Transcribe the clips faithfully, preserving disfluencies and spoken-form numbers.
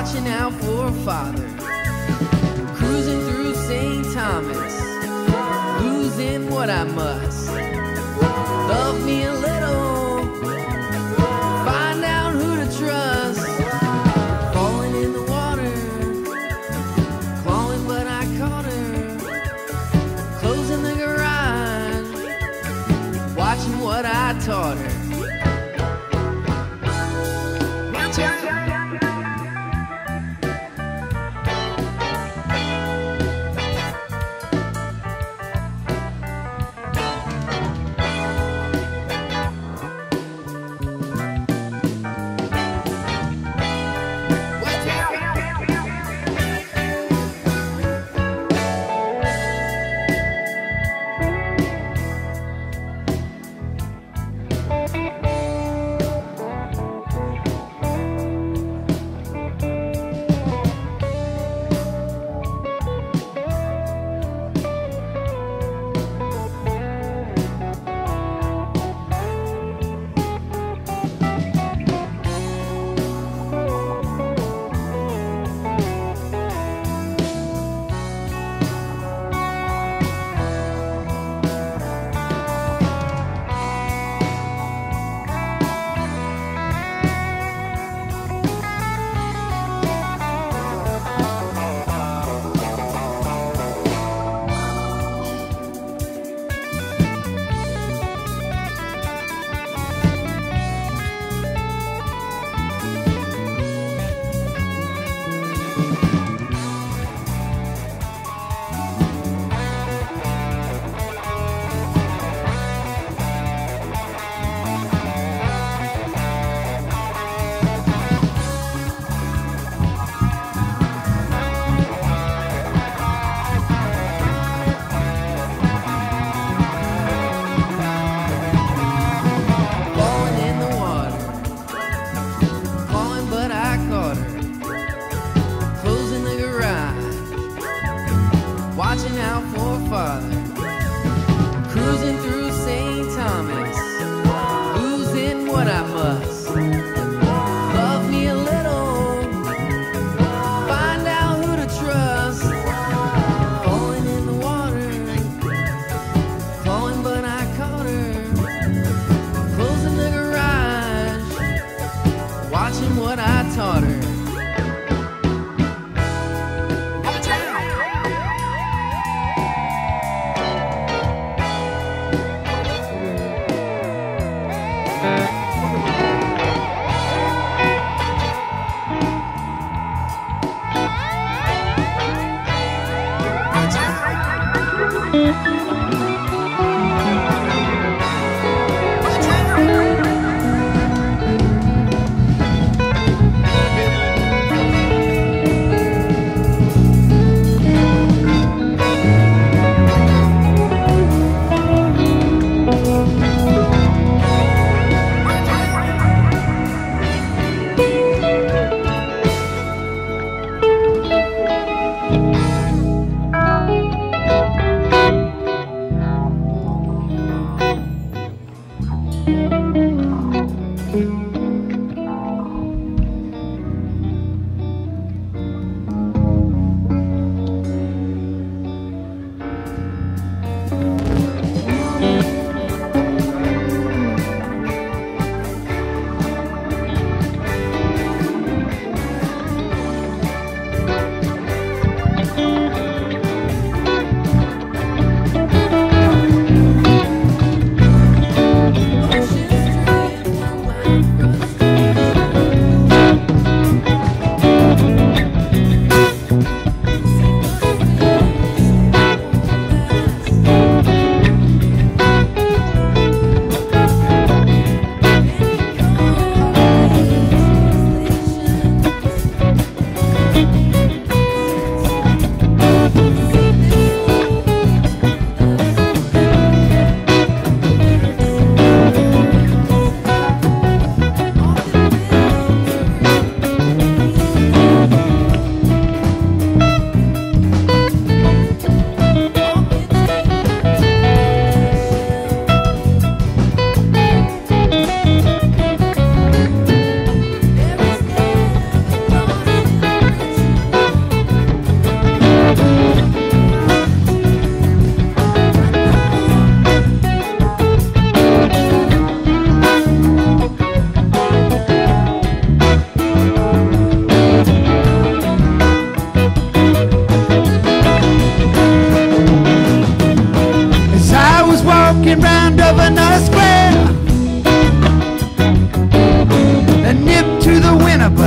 watching out for father, cruising through Saint Thomas, losing what I must. Love me a little, find out who to trust. Falling in the water, clawing but I caught her. Closing the garage, watching what I taught her. Watch out! Watching out for father, cruising through Saint Thomas, losing what I must. Love me a little, find out who to trust. Falling in the water, clawing but I caught her. Closing the garage, watching what I taught her. Thank you.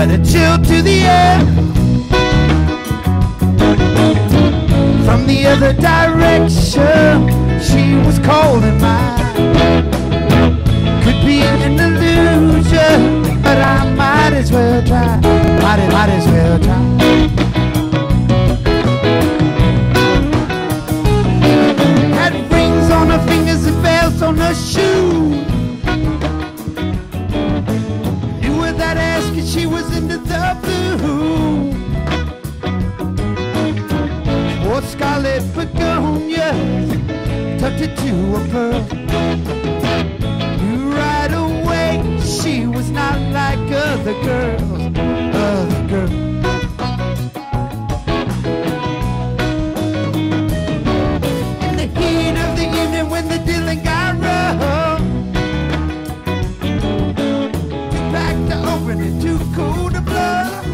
but a chill to the air. From the other direction, she was calling mine. Could be an illusion, but I might as well try. Might, might as well try. Had rings on her fingers and bells on her shoes. Knew without asking she was into the blue. Wore scarlet begonias, tucked it to a pearl. Knew right away she was not like other girls, other girls. In the heat of the evening when the dealing got rough, too packed to open and too cool to bluff.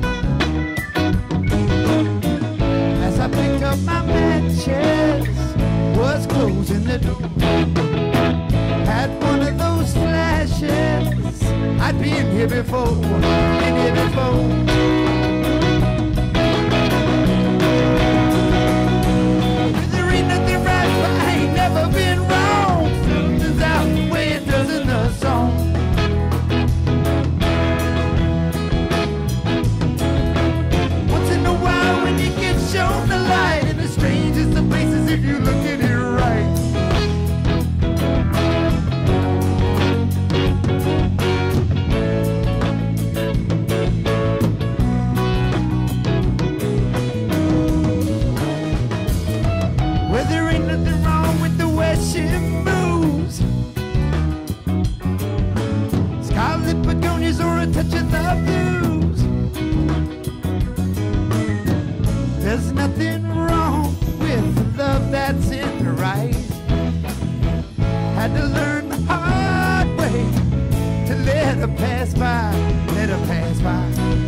As I picked up my matches, was closing the door. Had one of those flashes, I'd been here before, been here before. There ain't nothing right, but I ain't never been wrong. Something's out the way it does in the song. Once in a while when you get shown the light, in the strangest of places if you look at it right. Well, there ain't nothing wrong with the way she moves. Scarlet begonias or a touch of the blues. There's nothing wrong with the love that's in her eyes. Had to learn the hard way to let her pass by, let her pass by.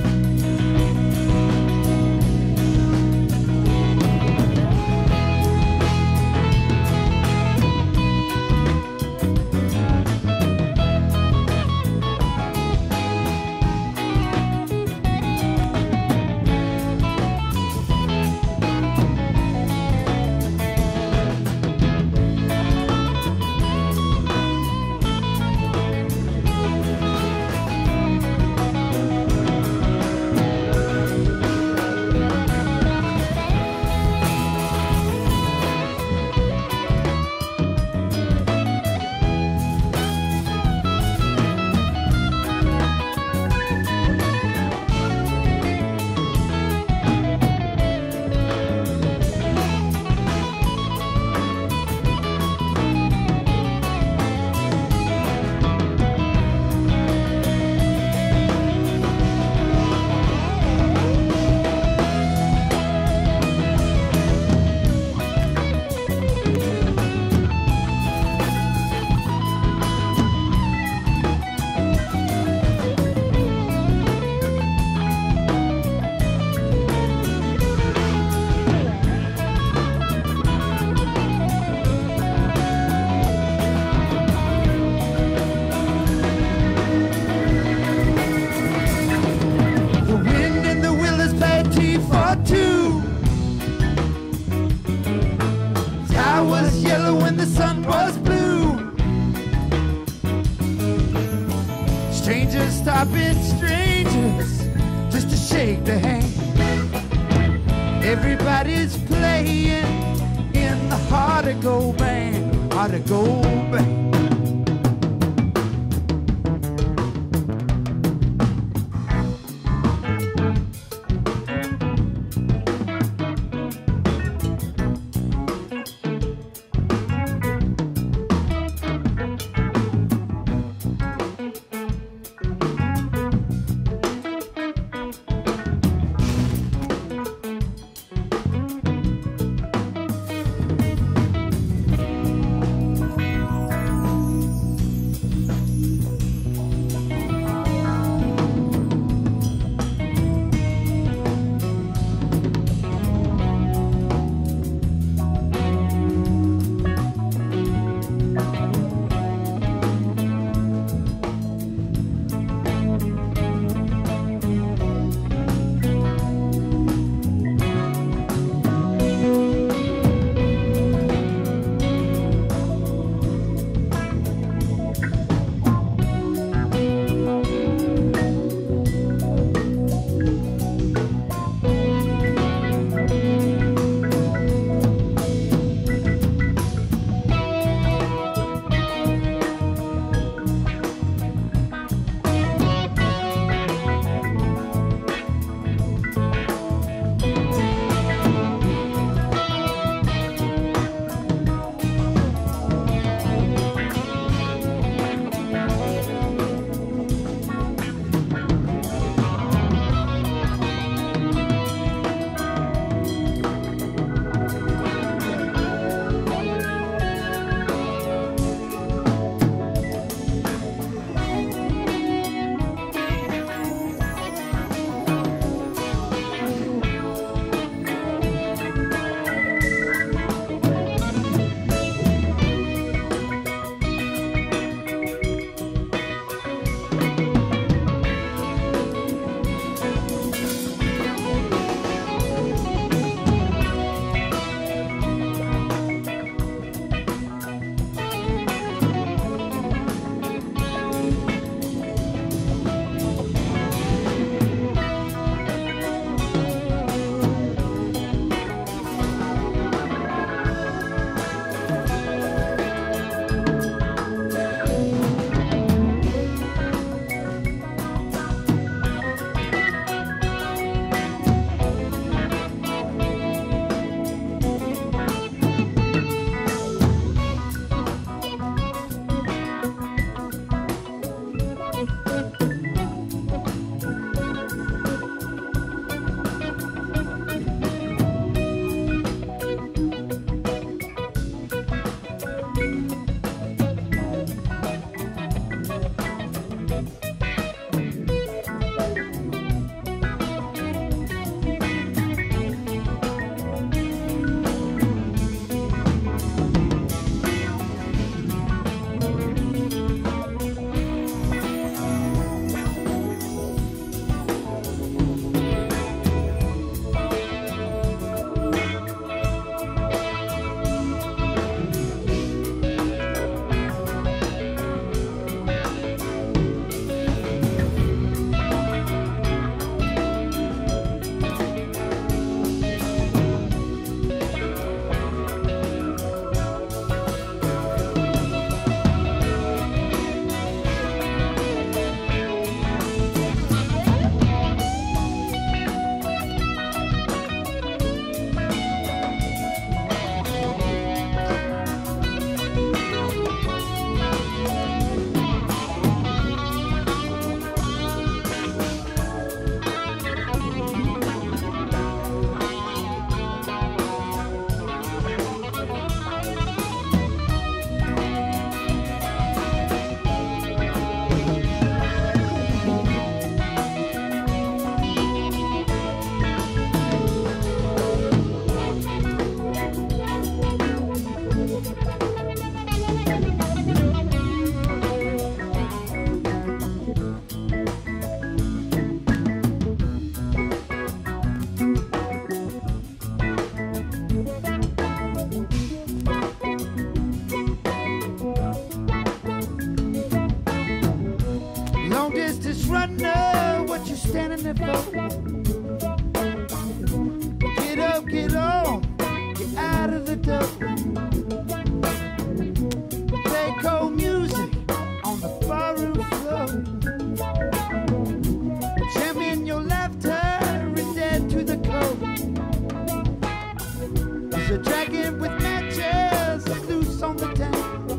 Strangers stopping strangers just to shake the hand. Everybody's playing in the heart of gold band, heart of gold band. fastest runner, what you standing there for? Get up, get on, get out of the door. Play cold music on the barroom floor. Champion your laughter and dead to the cold. There's a dragon with matches loose on the town.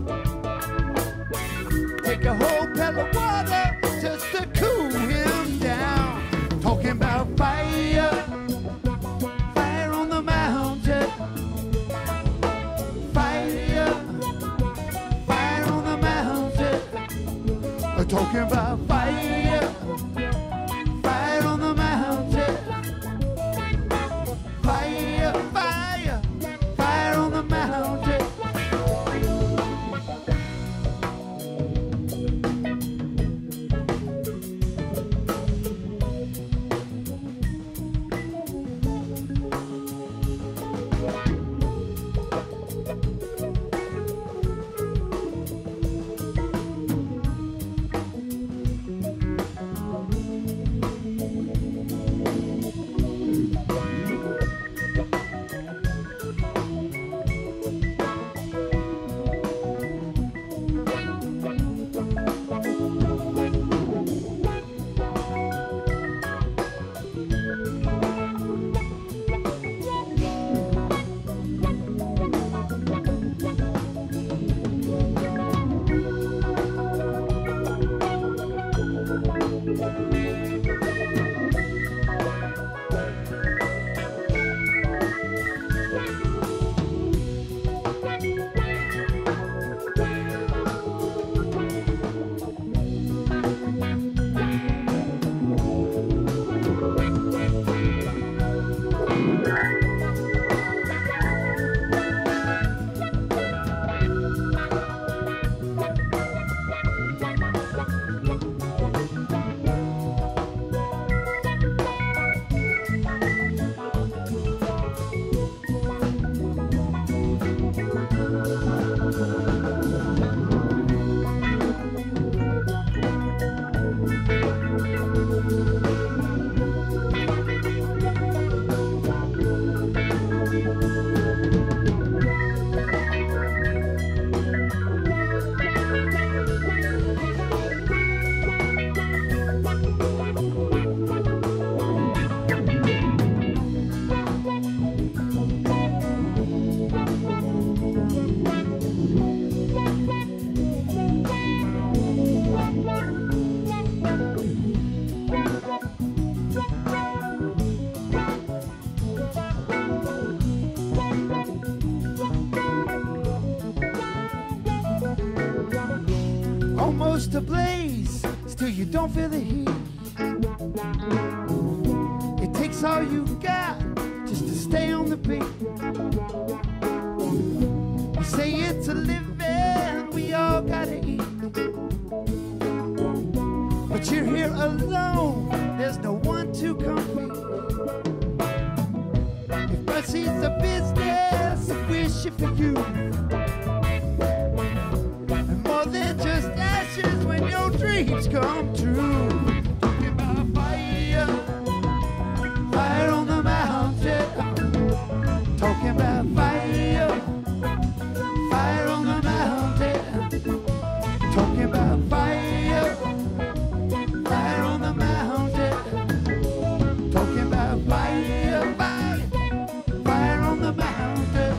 Take a whole pail of water just to cool him down. Talking about fire, fire on the mountain. Fire, fire on the mountain. Talking about fire, fire on the mountain. Fire, fire, fire on the mountain. Almost ablaze, still you don't feel the heat. It takes all you got just to stay on the beat. You say it's a living, we all gotta eat. But you're here alone, there's no one to compete. If mercy's a business, I wish it for you. And more than just ashes when your dreams come true. Talking about fire, fire on the mountain. Talking about fire, fire on the mountain. Talking about fire, fire on the mountain. Talking about fire, fire, fire on the mountain.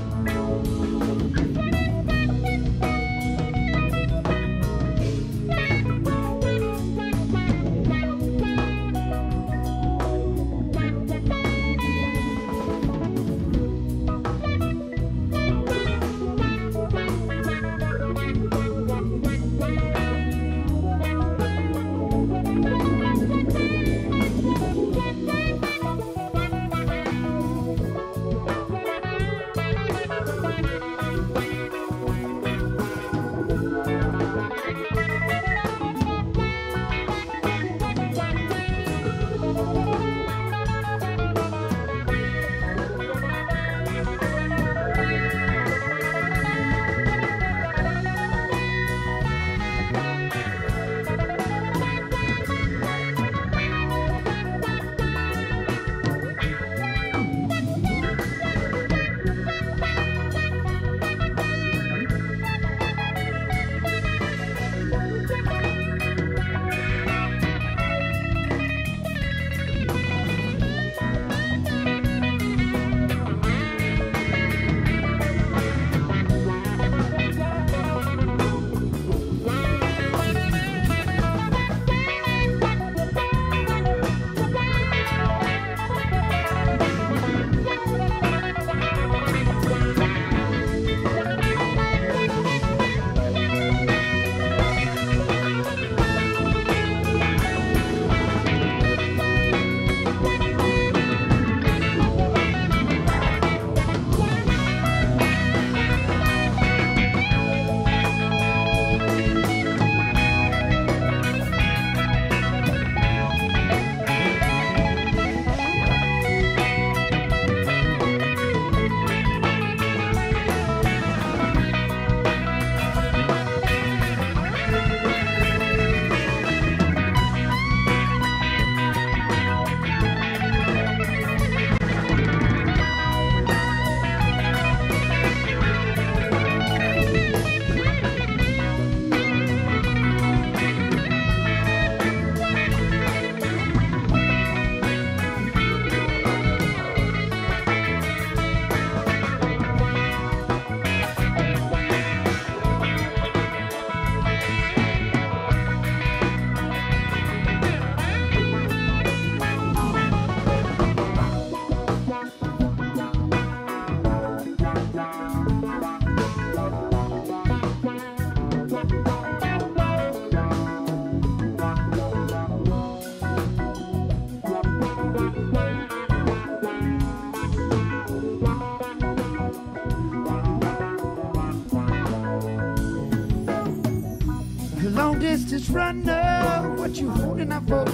front of what you holding out for.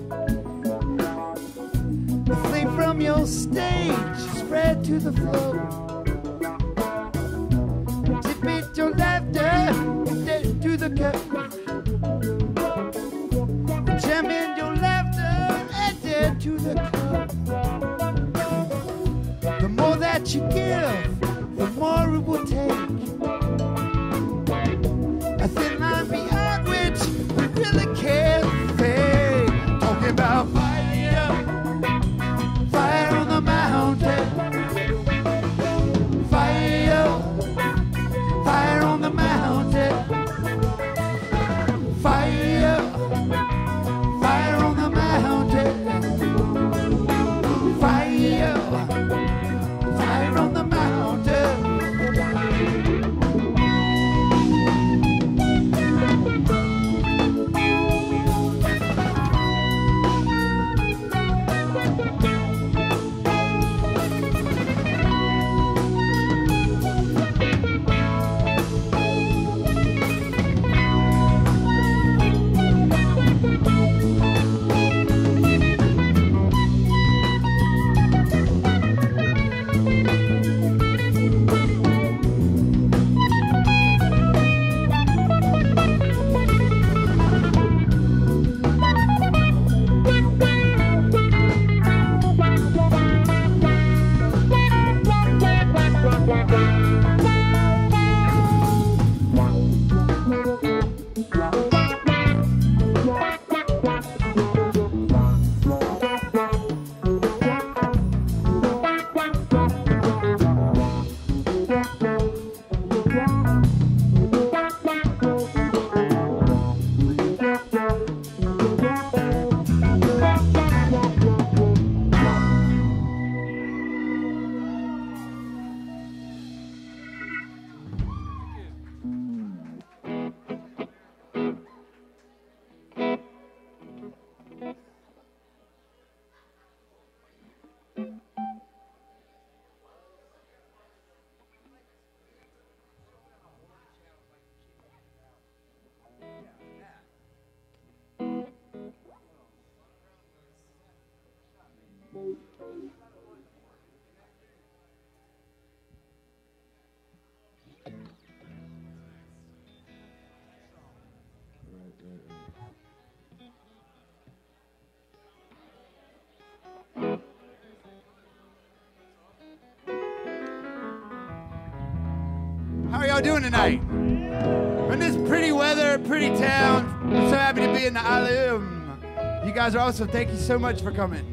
The flame from your stage spread to the floor. Tip it your laughter and dead to the cup. Jam in your laughter and dead to the cup. The more that you give, the more it will take. A thin line beyond which we really can't fade. Talking about fire, fire on the mountain. Fire, fire on the mountain. Fire, fire on the mountain. Fire, fire on the mountain. How are y'all doing tonight? In this pretty weather, pretty town, I'm so happy to be in the island. You guys are awesome. Thank you so much for coming.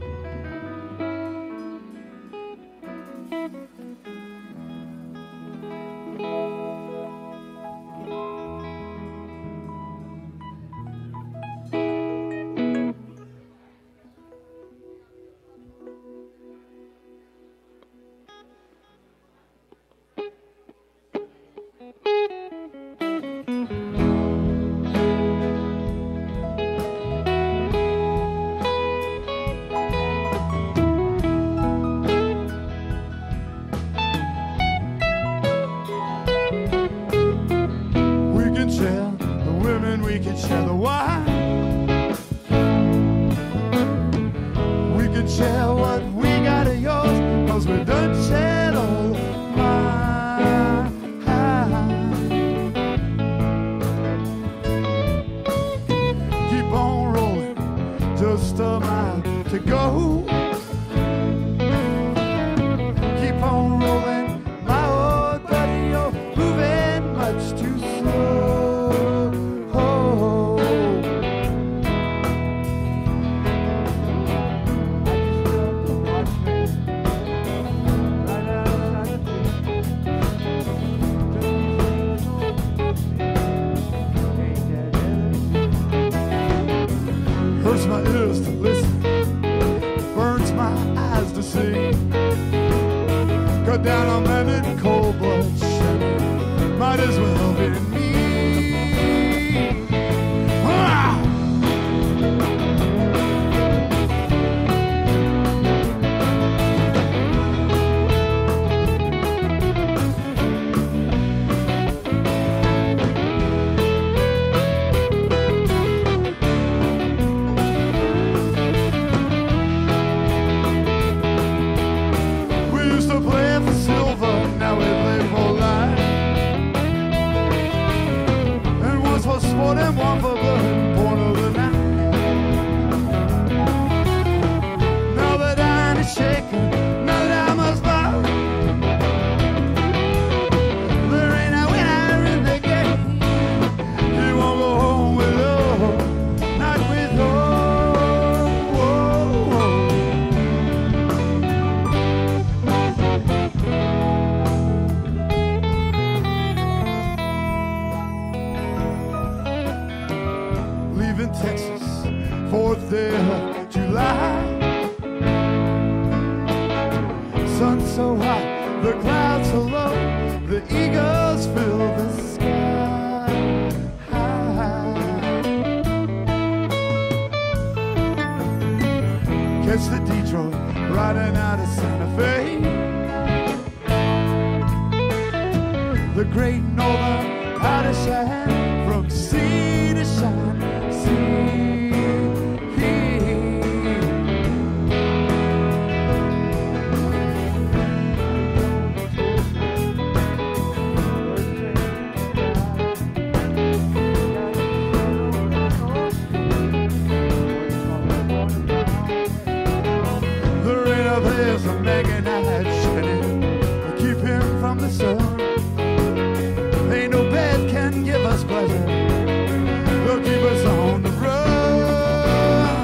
fourth day of July. Sun so hot, the clouds so low, the eagles fill the sky. Catch the Detroit riding out of Santa Fe, the great northern out of shine from sea to shine, sea. There's a meganite shining to keep him from the sun. Ain't no bed can give us pleasure, they'll keep us on the run.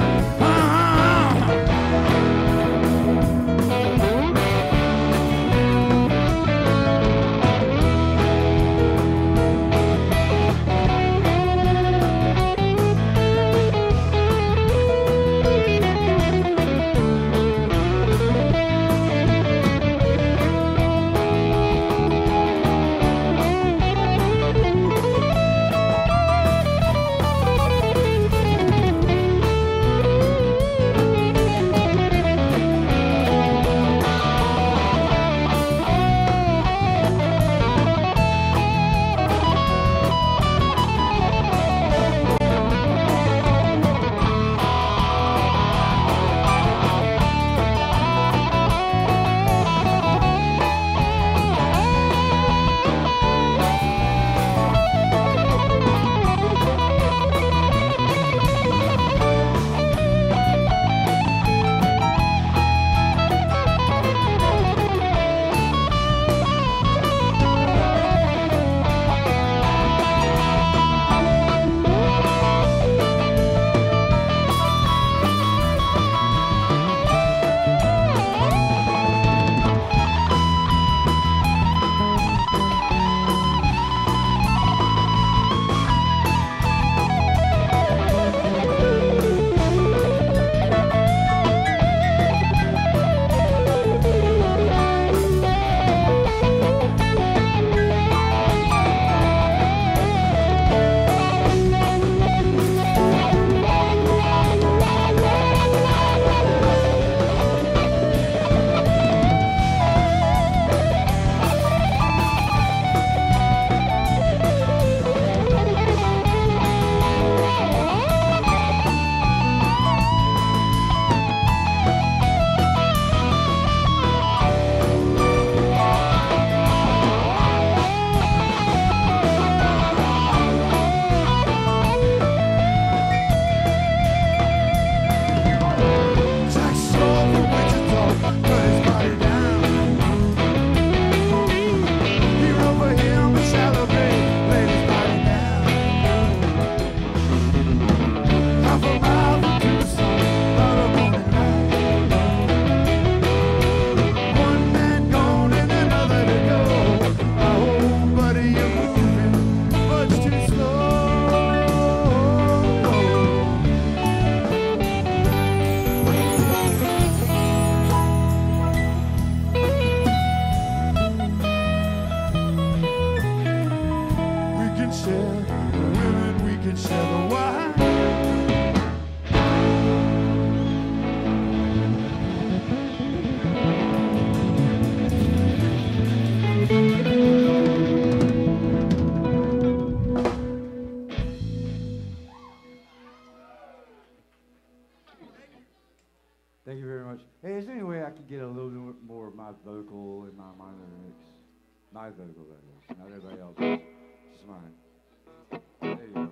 Thank you very much. Hey, is there any way I can get a little bit more of my vocal in my minor lyrics? My vocal, that is. Not everybody else's. Just mine. There you go,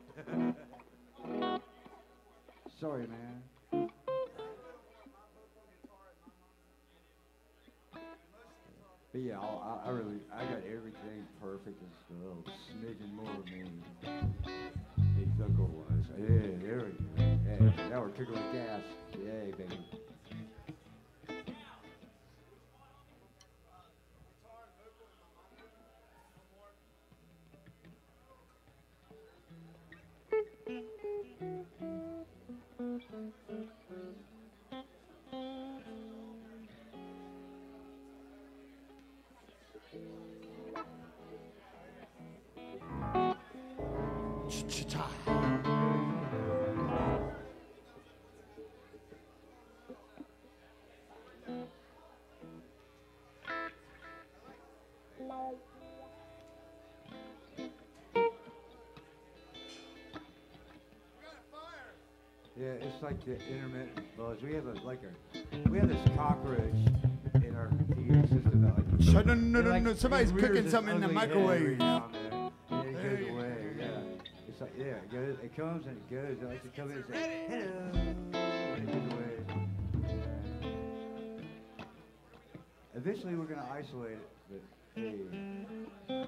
Pete. Sorry, man. But yeah, I'll, I, I really, I got everything perfect and stuff. Smidgen more of me. The vocal was. Yeah, there we go. Yeah, now we're kicking with gas. Yay, baby. Yeah, it's like the intermittent buzz. We have a like a we have this cockroach in our P A system that like Shut no, no, no, like, no. Somebody's it rears cooking its something in the ugly head microwave. every now and then, and There it you goes away. Yeah, it's like yeah, it goes, it comes and it goes. It likes to come in and say hello, and it goes away. Eventually, we're gonna isolate it, but hey.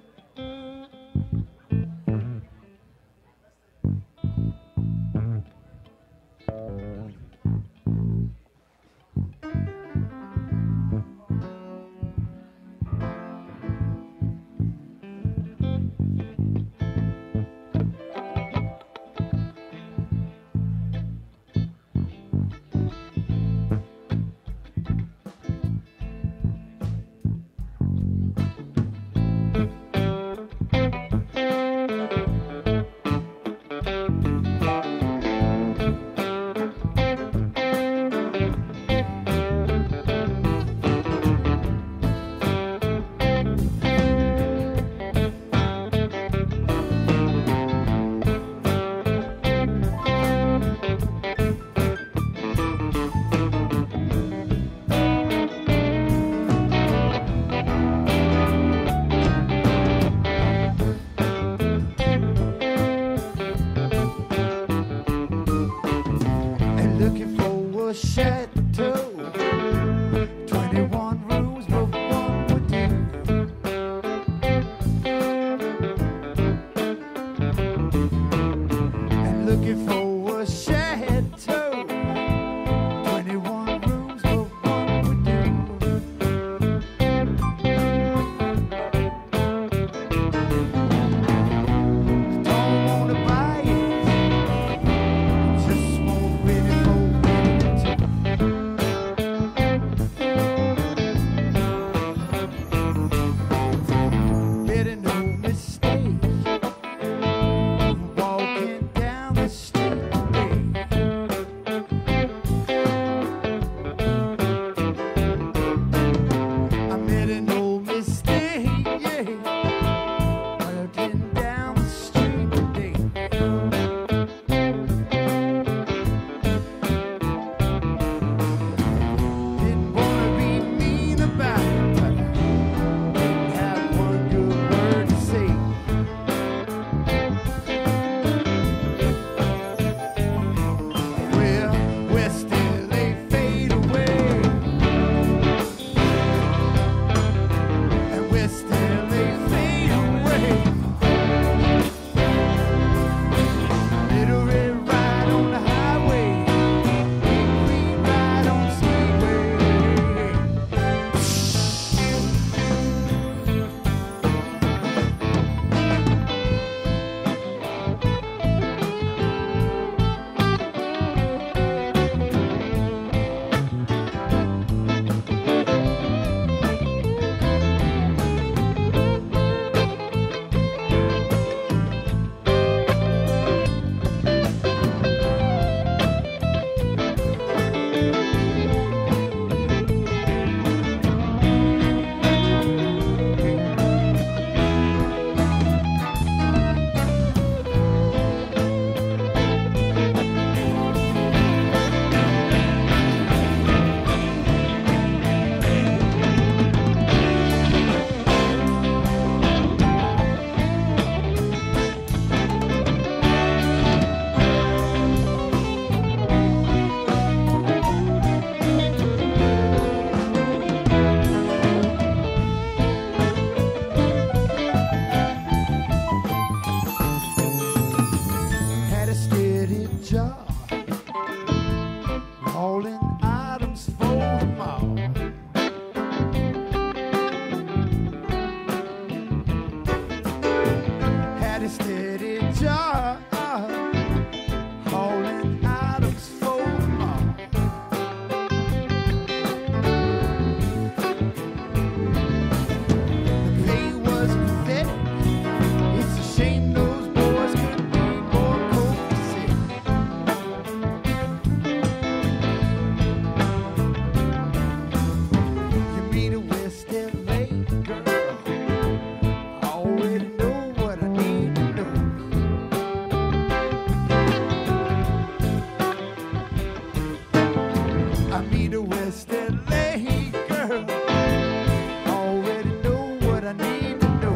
I meet a West L A girl. Already know what I need to know.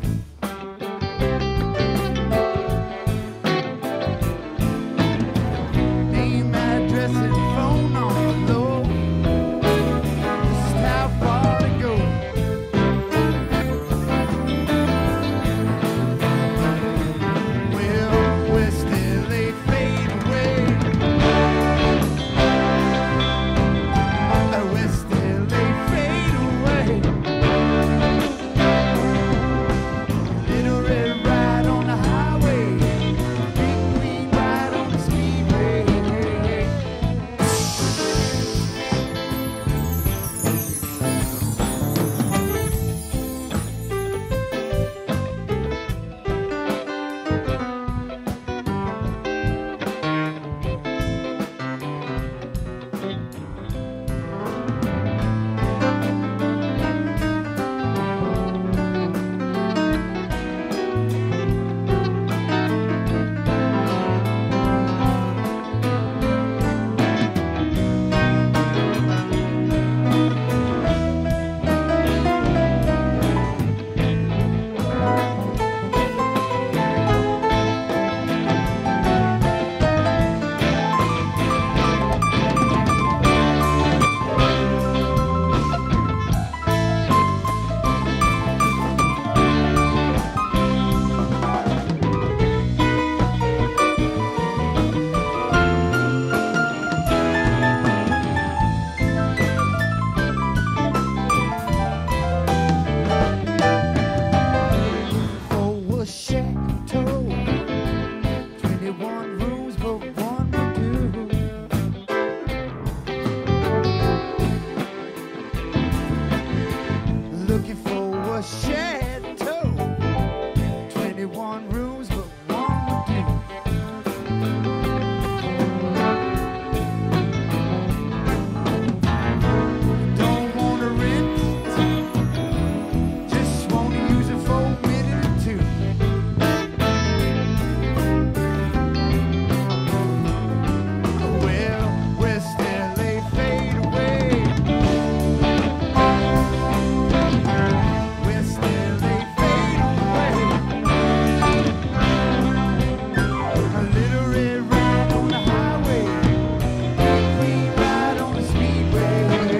Name, address, and phone on the low. Just how far to go. Well, West L A fade away. West L A fade away. Little red ride on the highway. Big green ride on the speedway. For a chateau, twenty-one rooms, but one will do. Looking for a chateau, twenty-one rooms, but one will do. Don't wanna rent, just wanna use it for a minute or two. Well, West L A fade away. West L A fade away. A little red ride on the highway. Green ride on the speedway.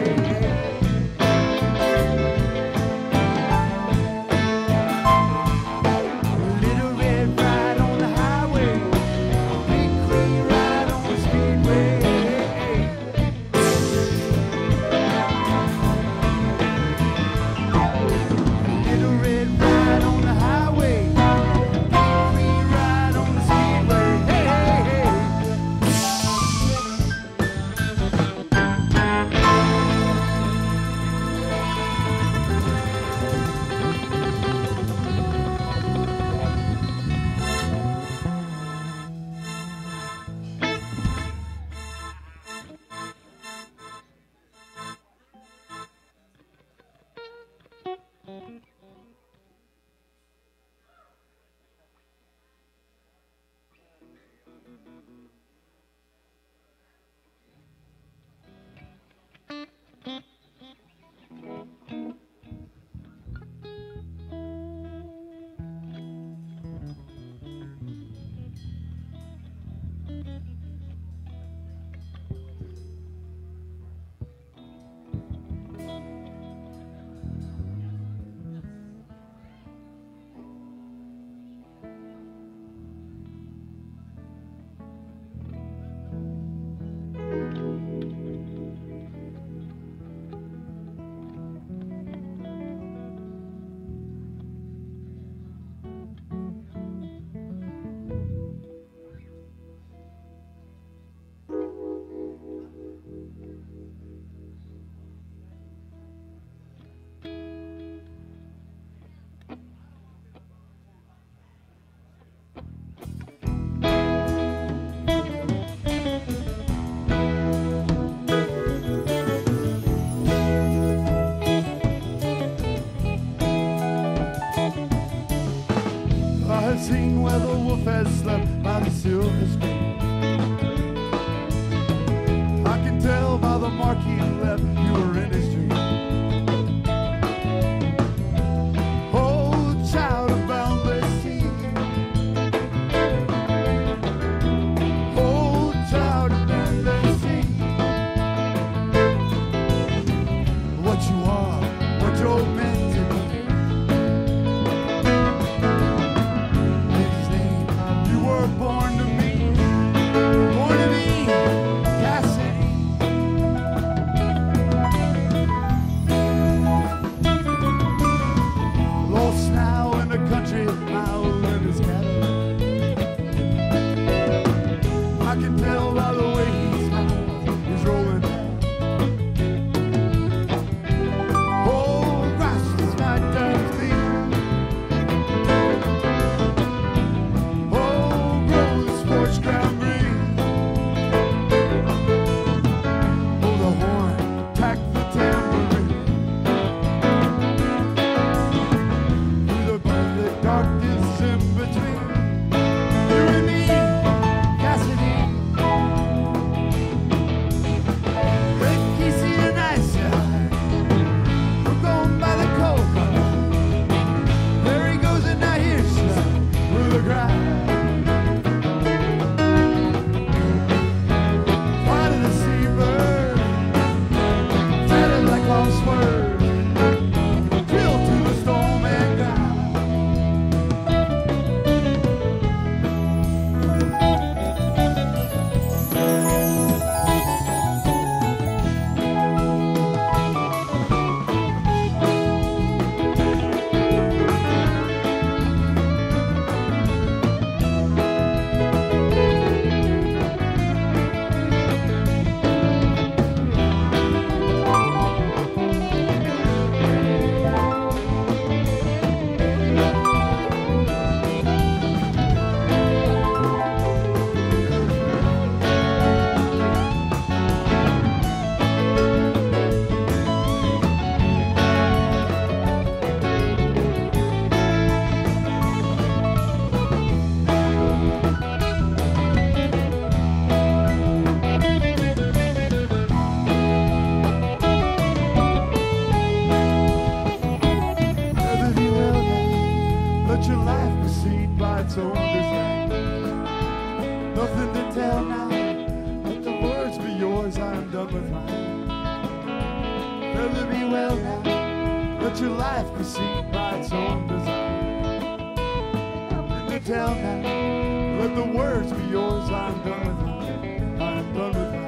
Little red ride on the highway. Big green ride on the speedway. Little red ride on the highway. Big green ride on the speedway. Hey, hey, hey. Sing where the wolf has slept by the silver stream. I can tell by the mark he left, you were in his dream. Oh, child of boundless sea. Oh, child of boundless sea. What you are, what you're meant to be. His name, you were born to me. Born to me, Cassidy. Lost now in the country, out in his Cadillac. I can tell by the way he smiles, he's rolling back. Oh, Rasta's my damn thing. Oh, roll the sports ground green. Oh, the horn, tack the tambourine. Through the the darkness in between you and me, Cassidy. Rick, you see the nice side. We're going by the cold color. There he goes, and now here's Slug with a cry. Fly to the seabird, tatted like long swerve, drill to the storm and guy. Whether you will now, let your life proceed by its own design. Nothing to tell now, let the words be yours, I'm done with mine. Whether be well now, let your life proceed by its own design. Nothing to tell now, let the words be yours, I'm done with mine. I'm done with mine.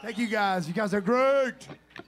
Thank you guys. You guys are great.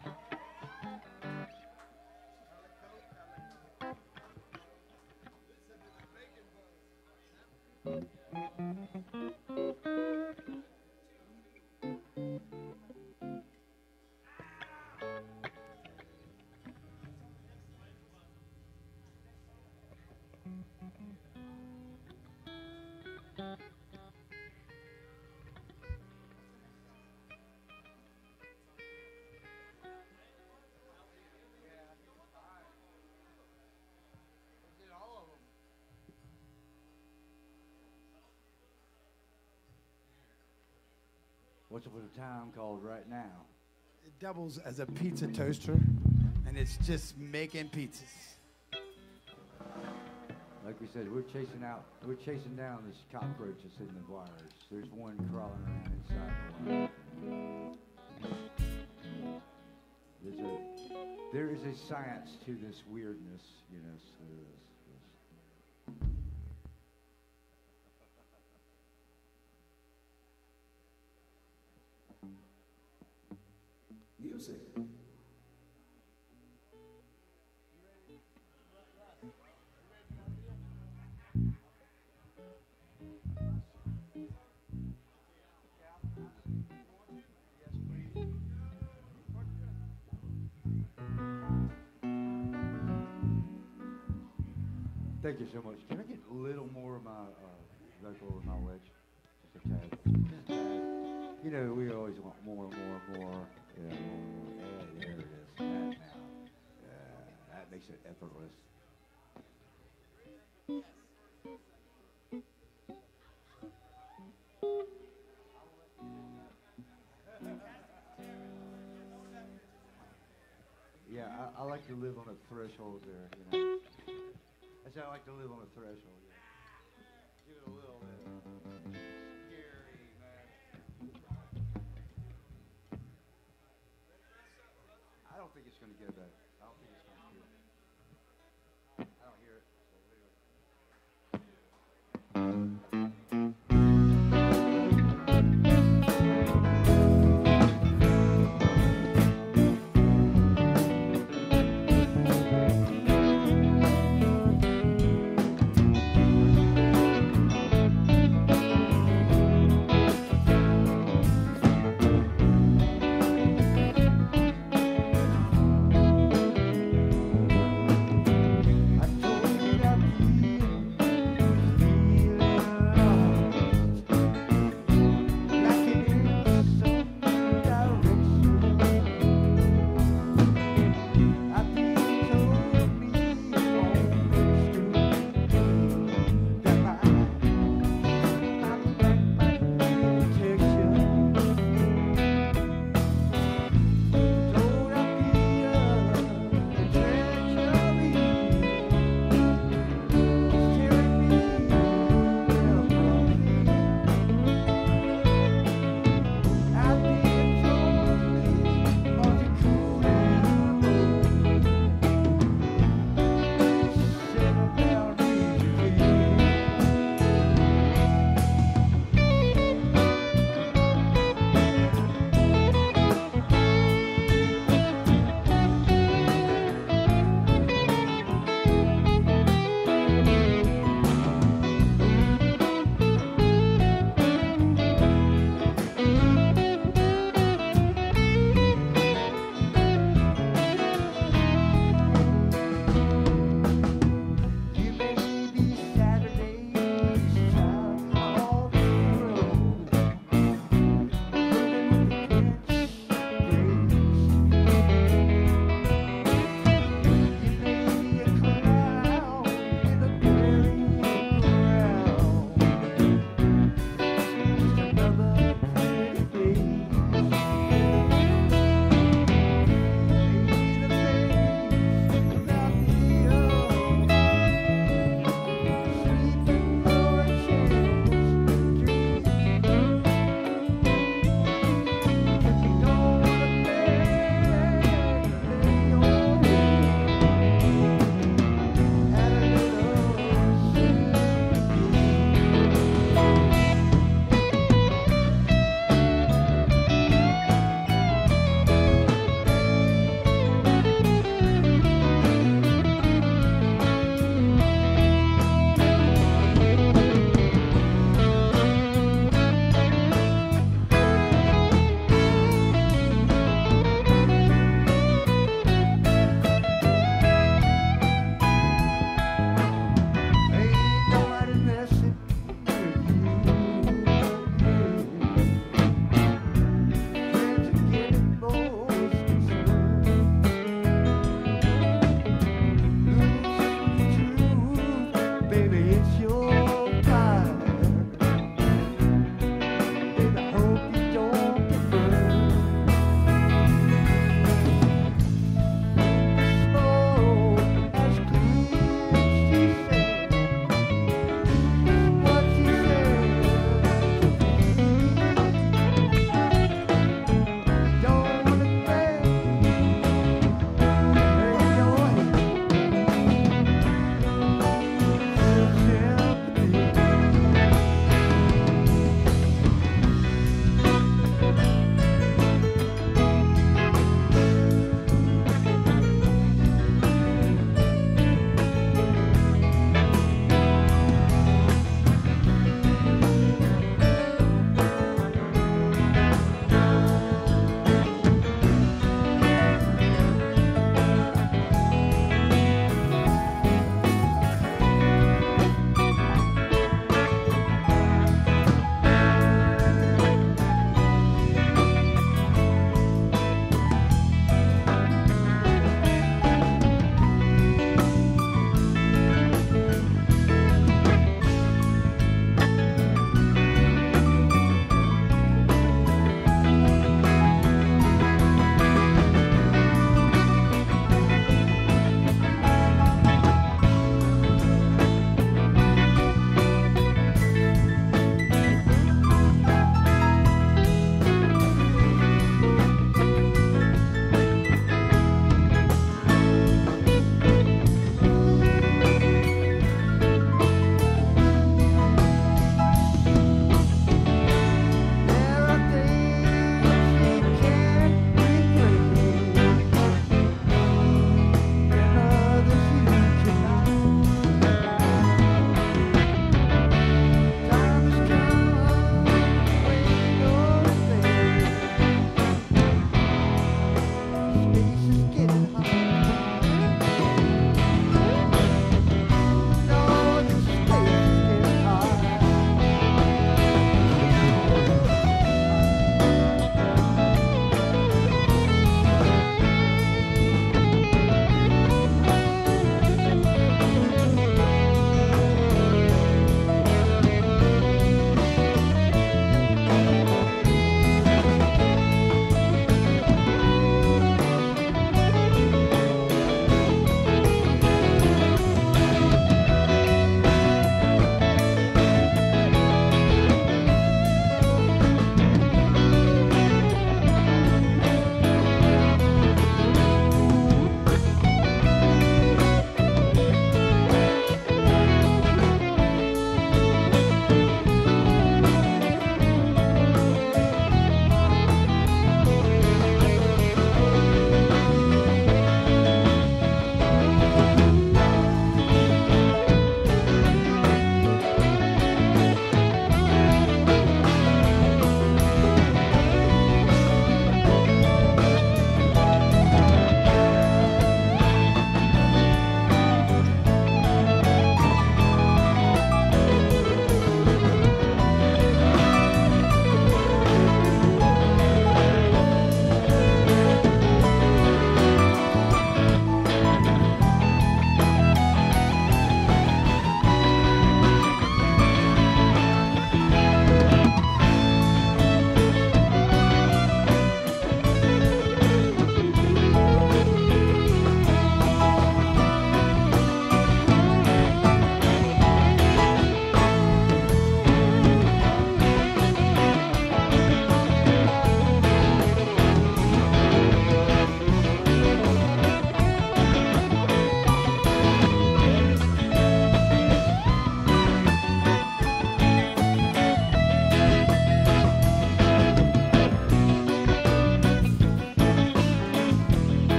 What's up with a time called right now? It doubles as a pizza toaster, and it's just making pizzas. Like we said, we're chasing out, we're chasing down this cockroach that's in the wires. There's one crawling around inside the wire. There's a, there is a science to this weirdness, you know. So this, this. Music. Thank you so much. Can I get a little more of my uh, vocal in my wedge? Just a tad. Just a tad. You know, we always want more, more, more. Yeah, more, more. Yeah, there it is. That now. Yeah, that makes it effortless. Yeah, I, I like to live on a threshold there, you know. That's how I like to live on a threshold, yeah. Give it a little bit. Scary, man. I don't think it's going to get that. I don't think it's going to hear it. I don't hear it. So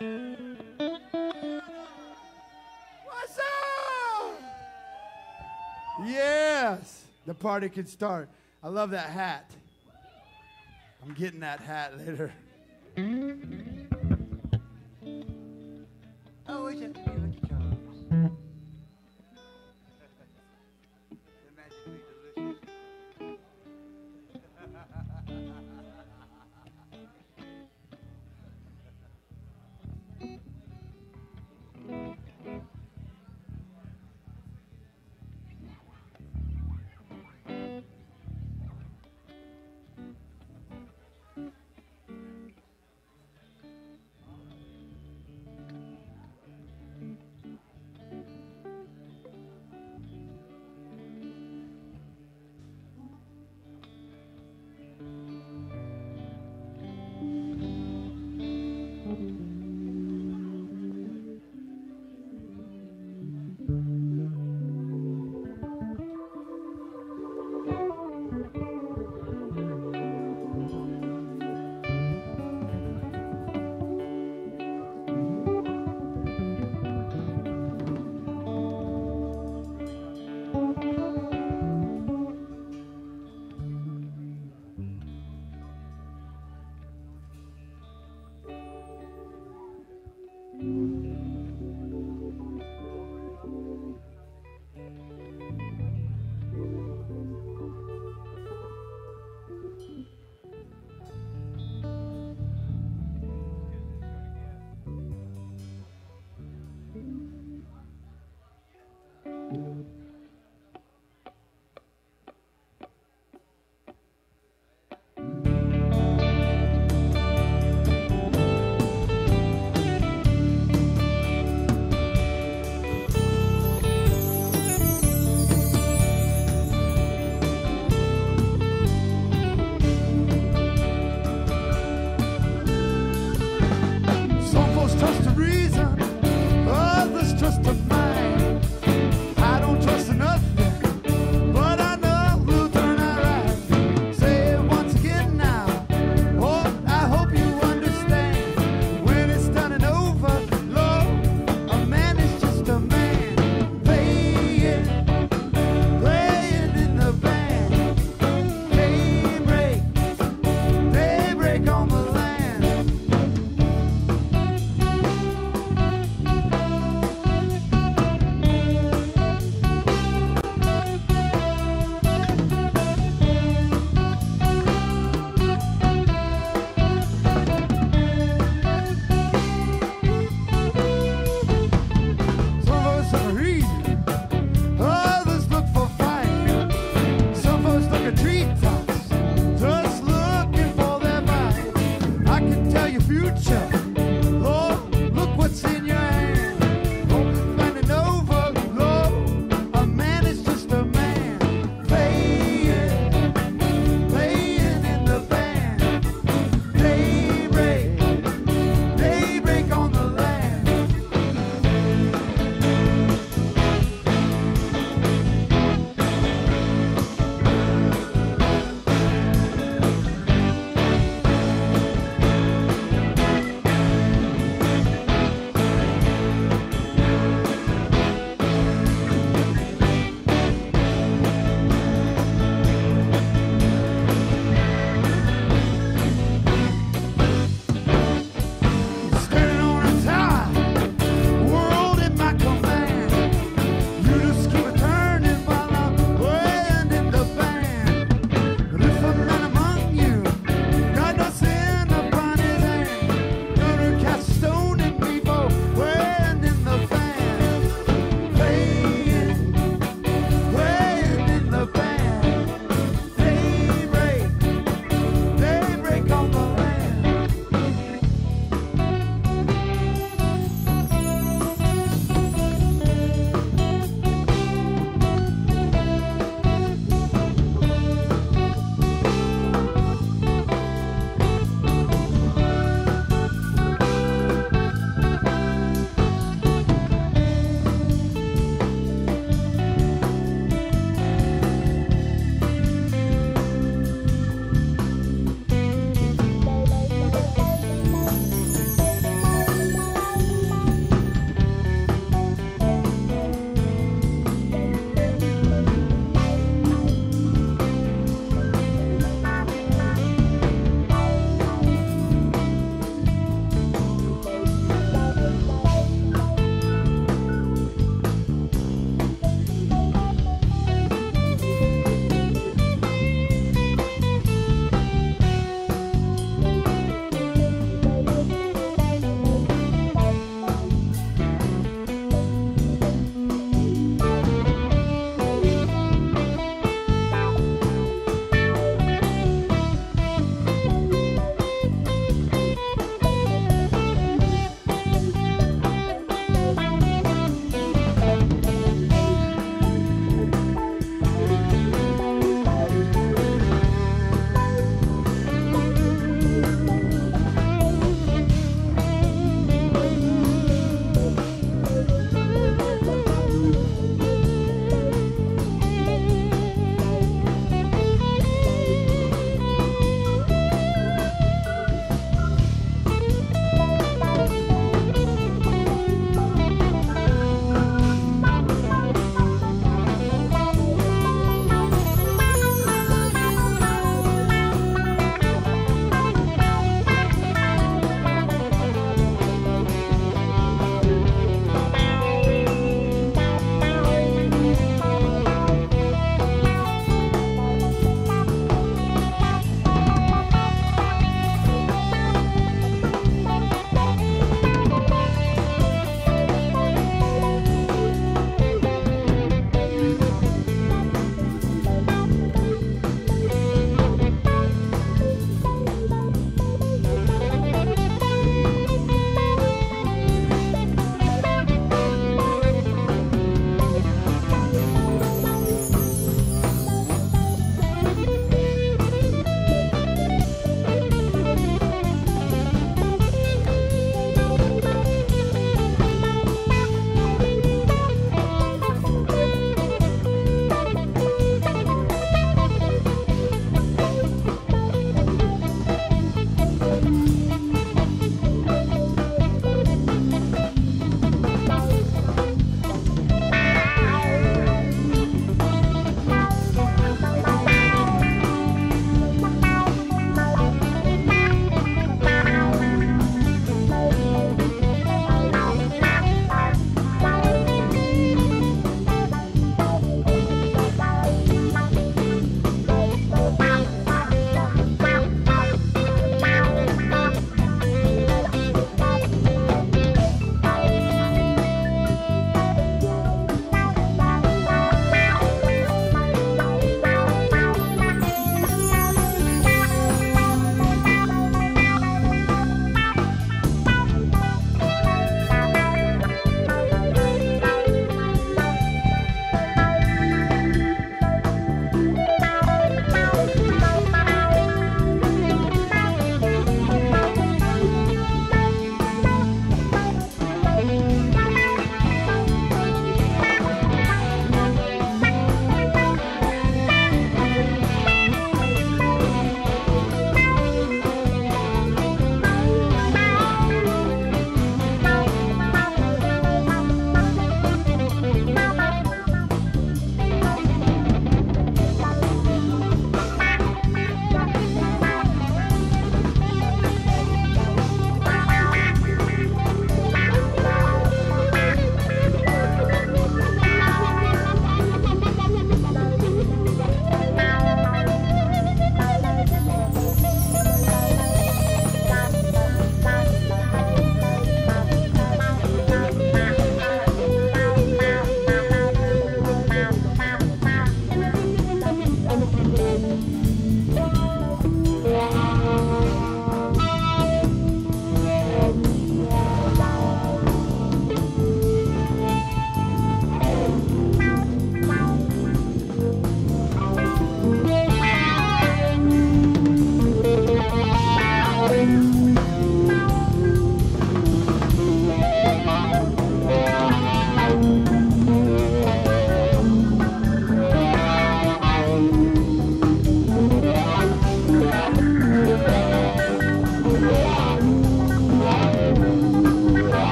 What's up? Yes, the party can start. I love that hat. I'm getting that hat later. Oh, we should be Lucky Charms. They're magically delicious.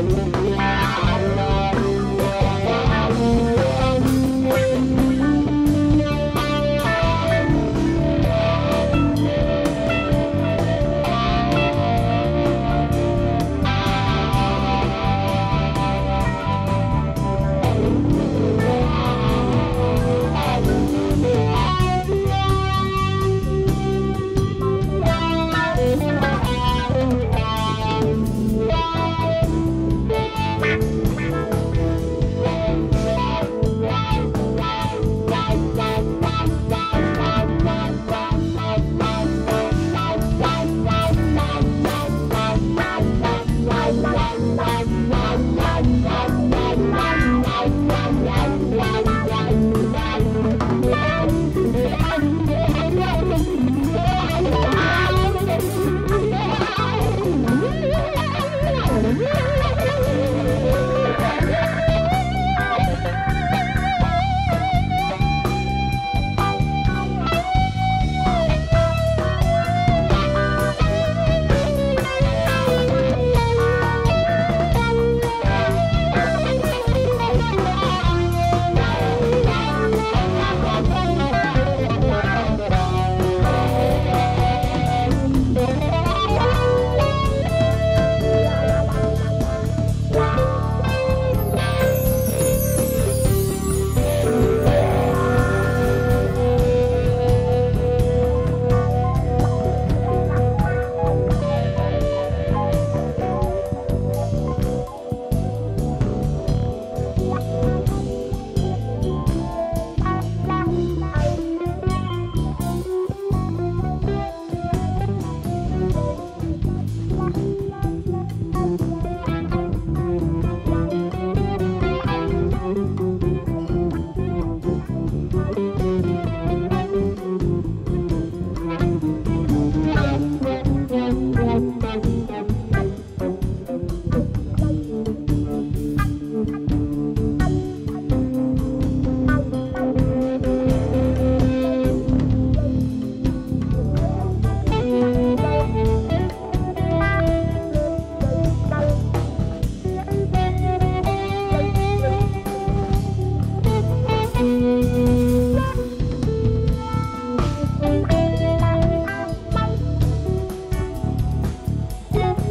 Thank you.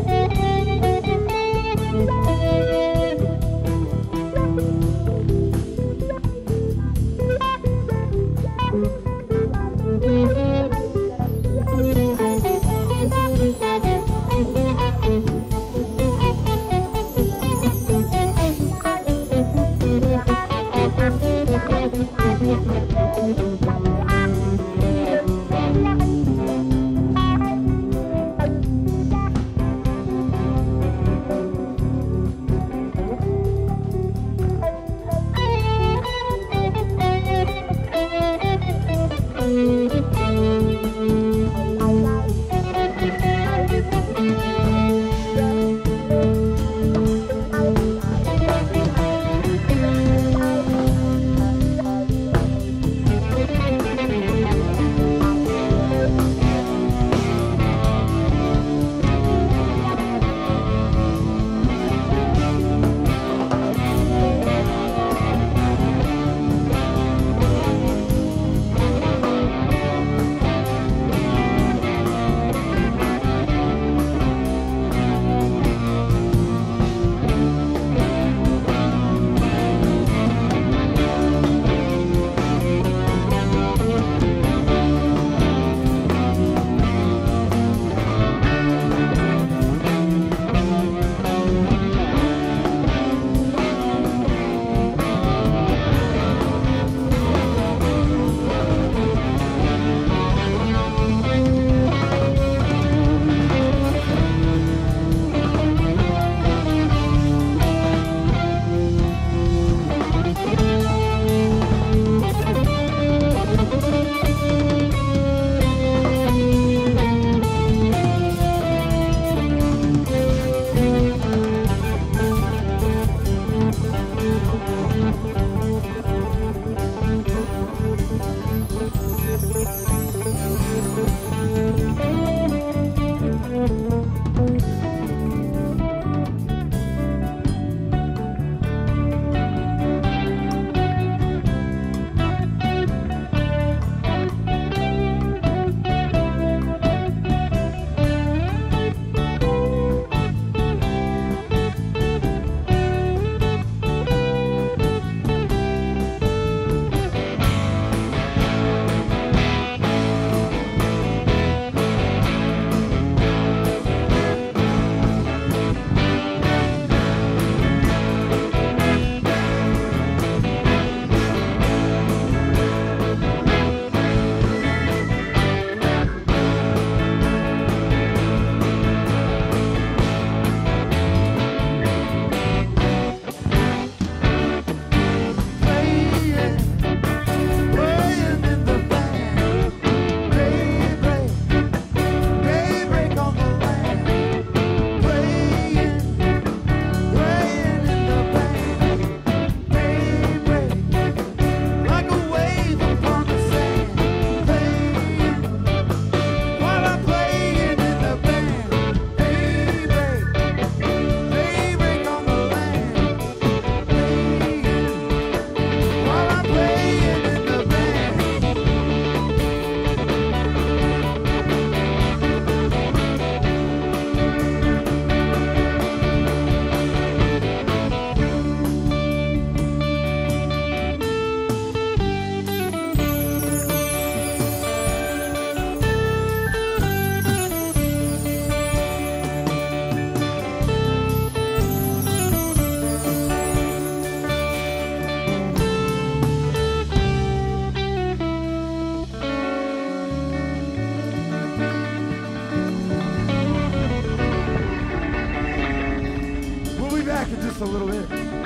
just a little bit.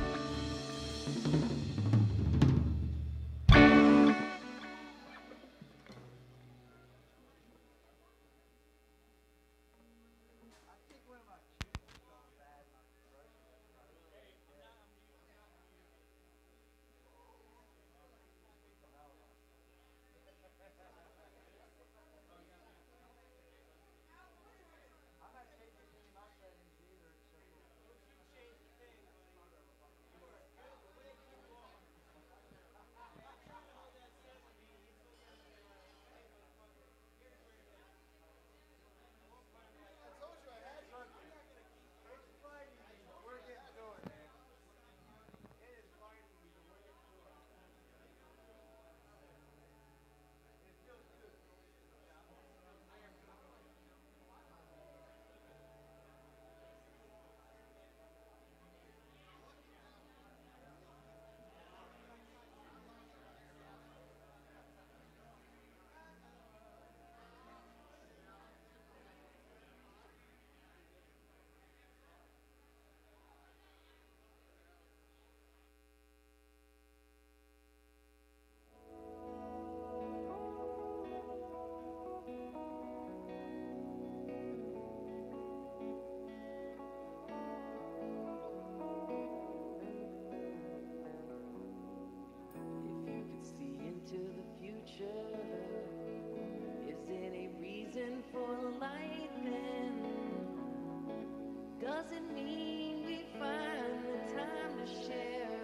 Doesn't mean we find the time to share.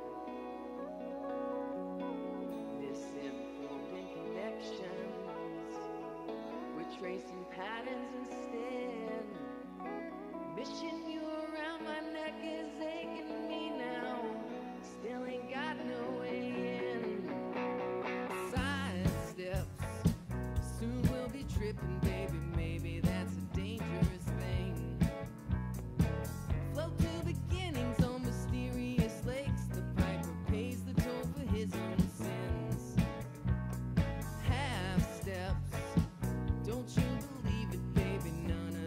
Misinformed connections, we're tracing patterns instead. Mission you around my neck is aching me now. Still ain't got no way in. Side steps, soon we'll be tripping, baby. Maybe that's a dangerous thing. Float to beginnings on mysterious lakes. The piper pays the toll for his own sins. Half steps, don't you believe it, baby? None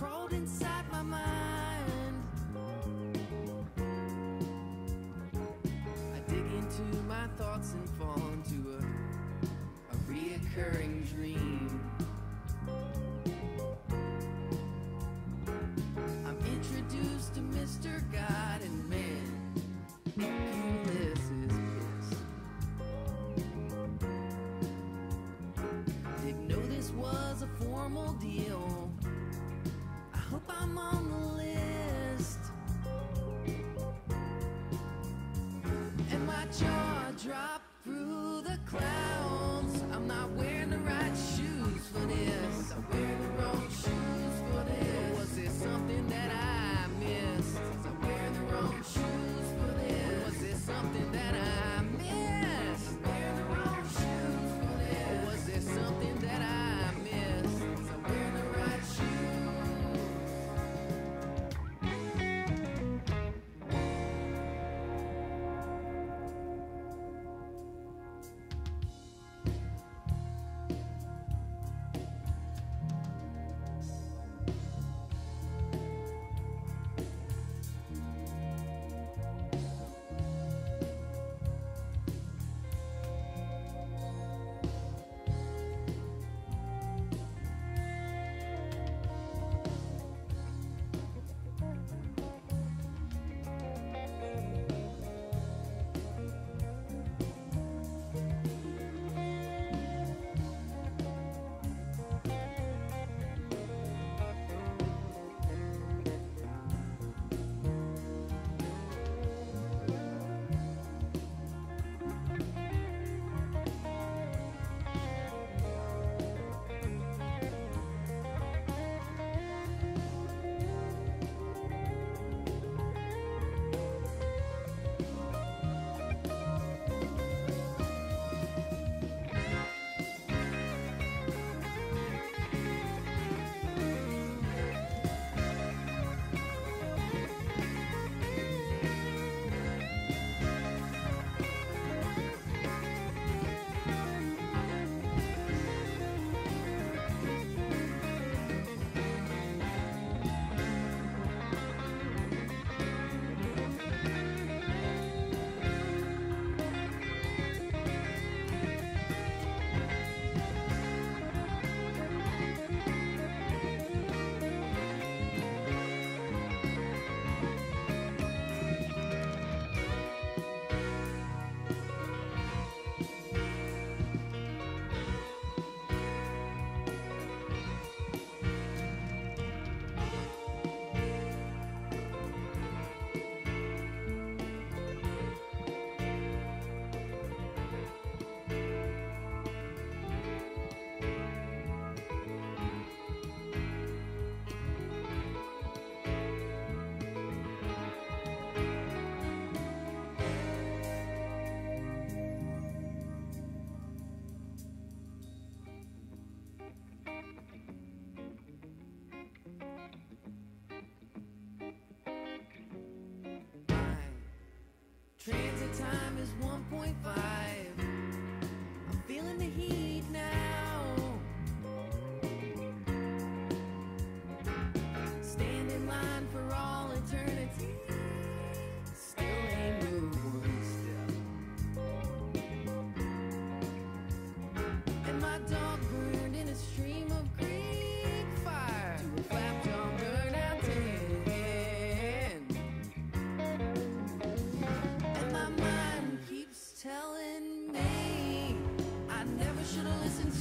crawled inside my mind. I dig into my thoughts and fall into a, a reoccurring dream. I'm introduced to Mister God and man, this is bliss. Didn't know this was a formal deal. I hope I'm on the list. And my jaw dropped through the clouds. I'm not wearing the right shoes for this. I'm wearing the wrong shoes for this. Or was there something that I missed? I'm wearing the wrong shoes for this. Or was there something that I missed? I'm wearing the wrong shoes for this. Or was there something that I missed? I'm wearing the right shoes. Transit time is one point five. I'm feeling the heat now. Stand in line for all eternity. Still ain't moved one step. And my dog burned in a stream of Greek fire to a flapjaw burnout tan. Telling me I never should have listened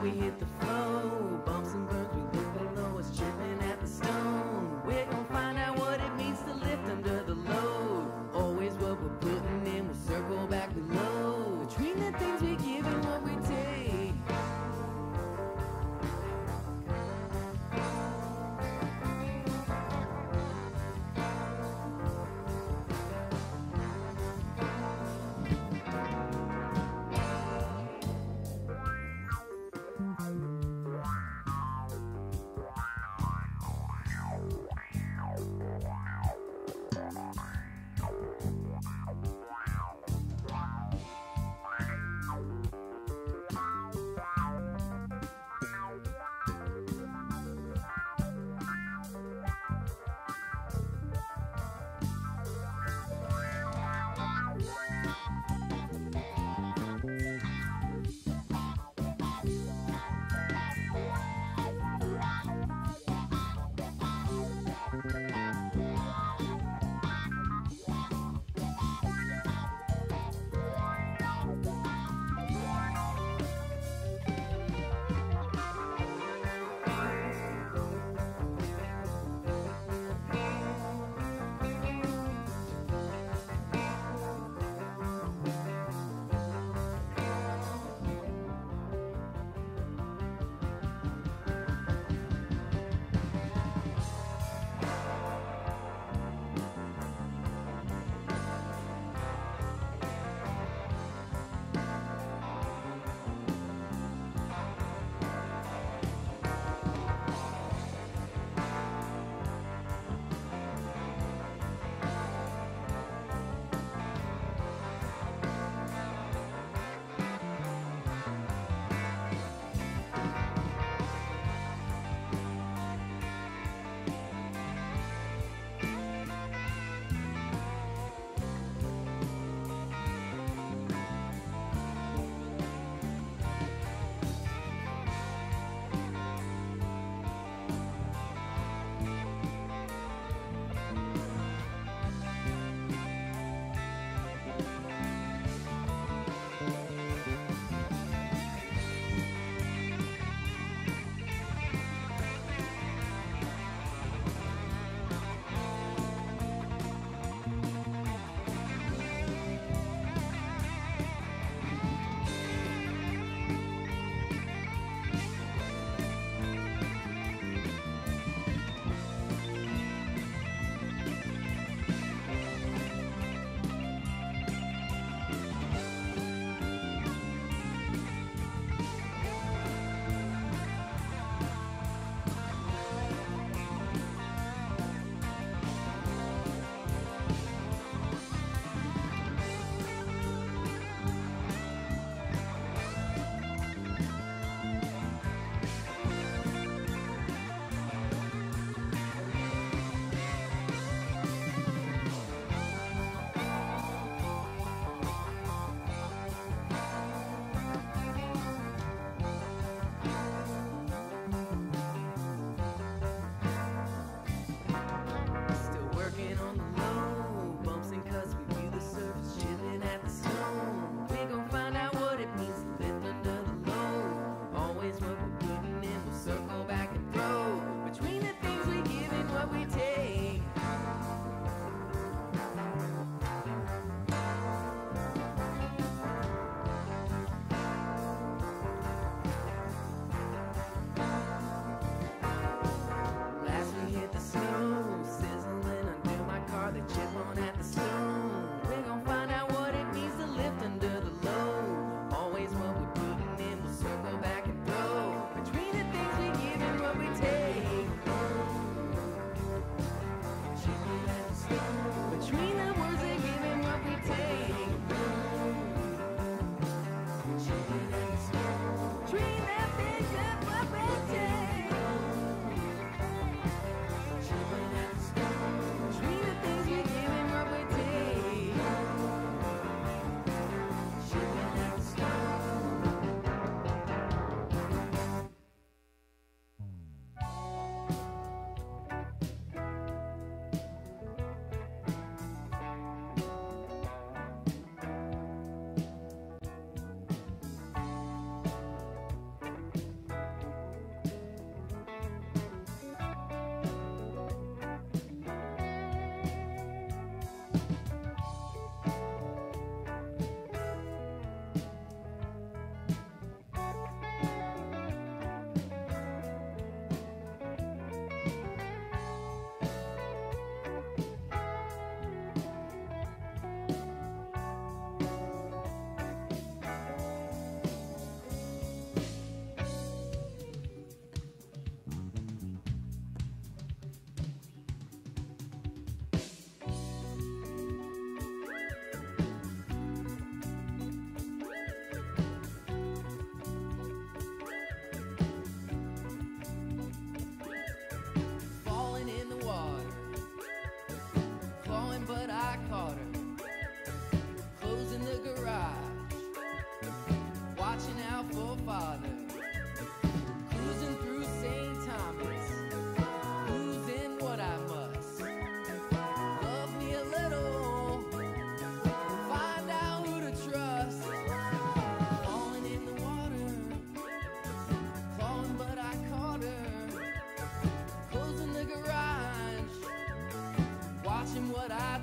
we hit the flow, bumps and burns, we look below us, chipping at the stone. We're gonna find out what it means to lift under the load. Always what we're putting in, we'll circle back below. Between the things we give and what we take.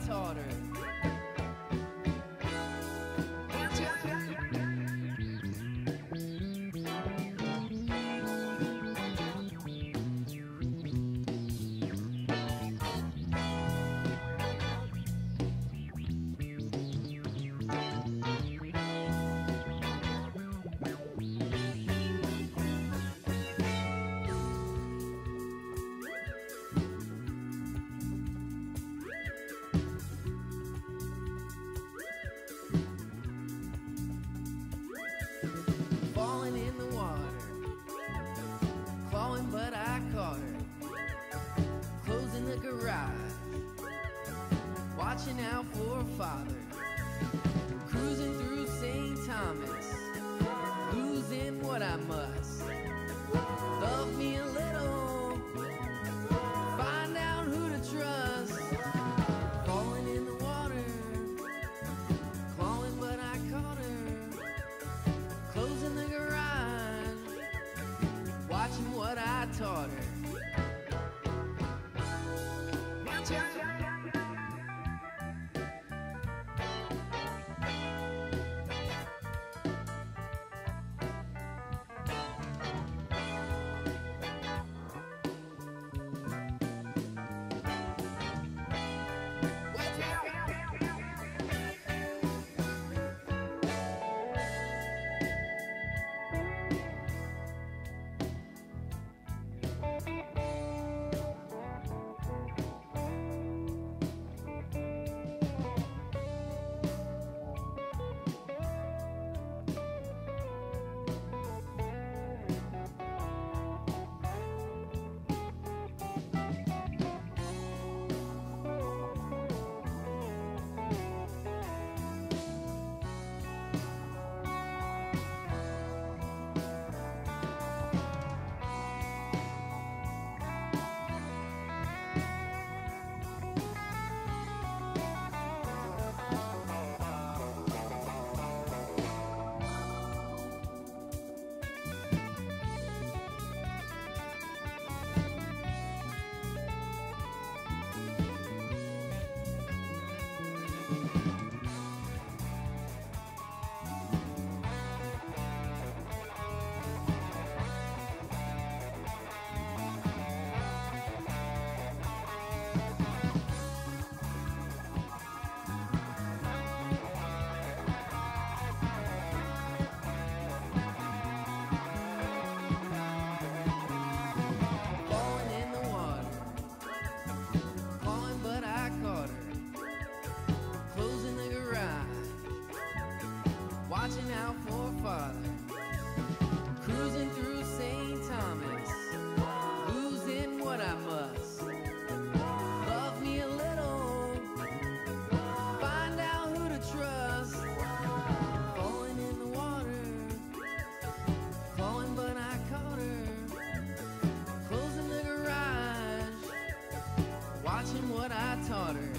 taught her. Falling in the water, clawing, but I caught her. Closing the garage, watching out for father. Cruising through Saint Thomas, losing what I must. Love me a little, find out who to trust. Falling in the water, clawing, but I caught her. Closing the garage, watching what I taught her. Watching out for father, cruising through Saint Thomas, losing what I must. Love me a little, find out who to trust. Falling in the water, falling, but I caught her. Closing the garage, watching what I taught her.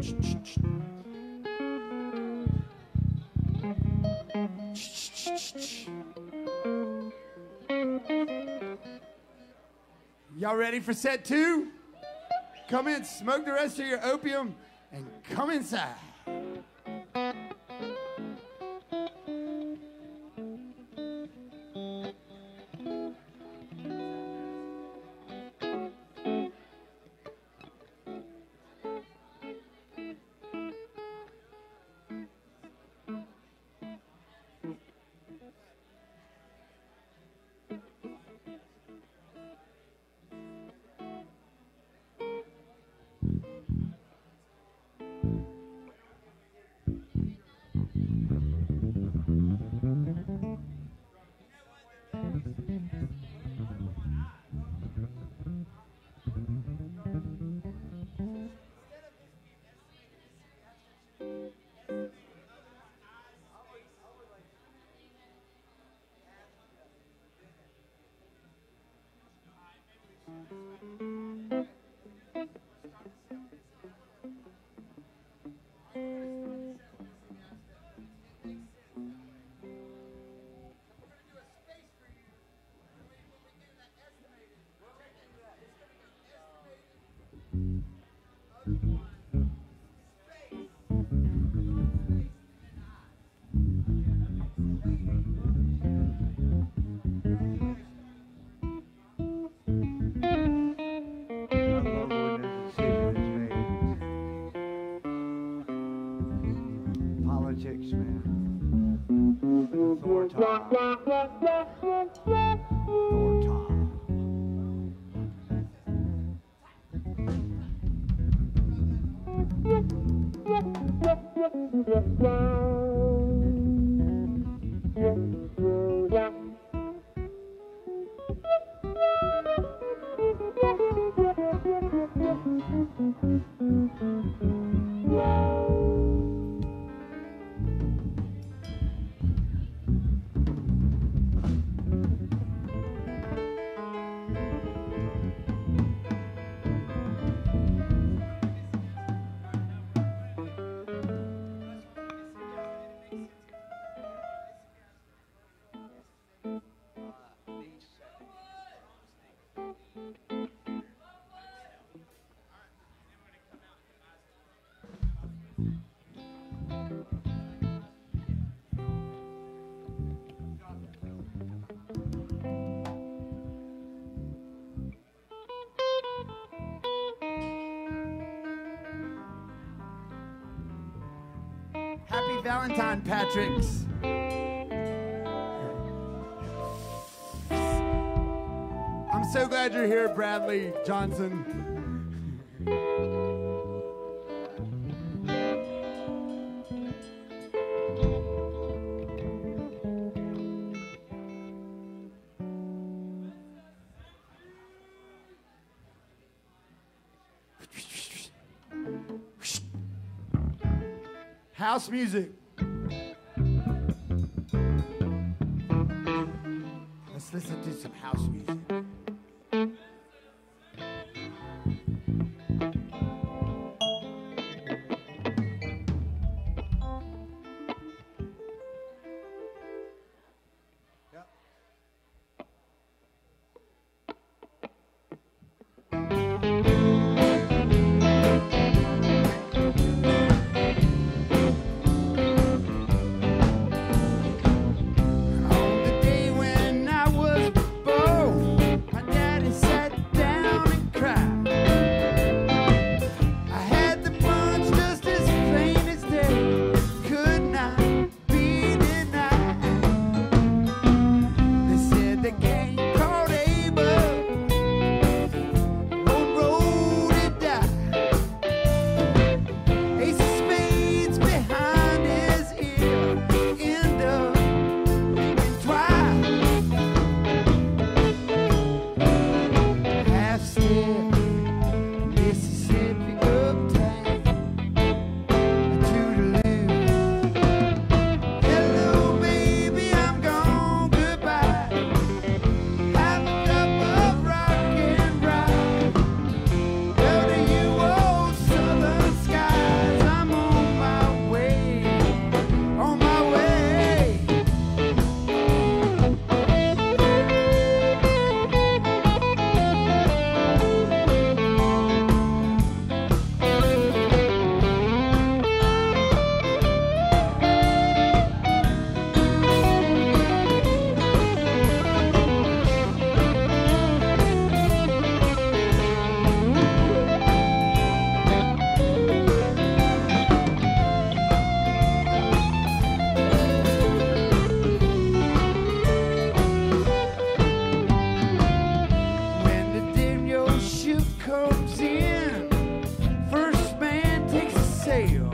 Y'all ready for set two? Come in, smoke the rest of your opium, and come inside. Happy Valentine, Patricks. I'm so glad you're here, Bradley Johnson. House music. Let's listen to some house music. Skies comes in. First man takes a sail.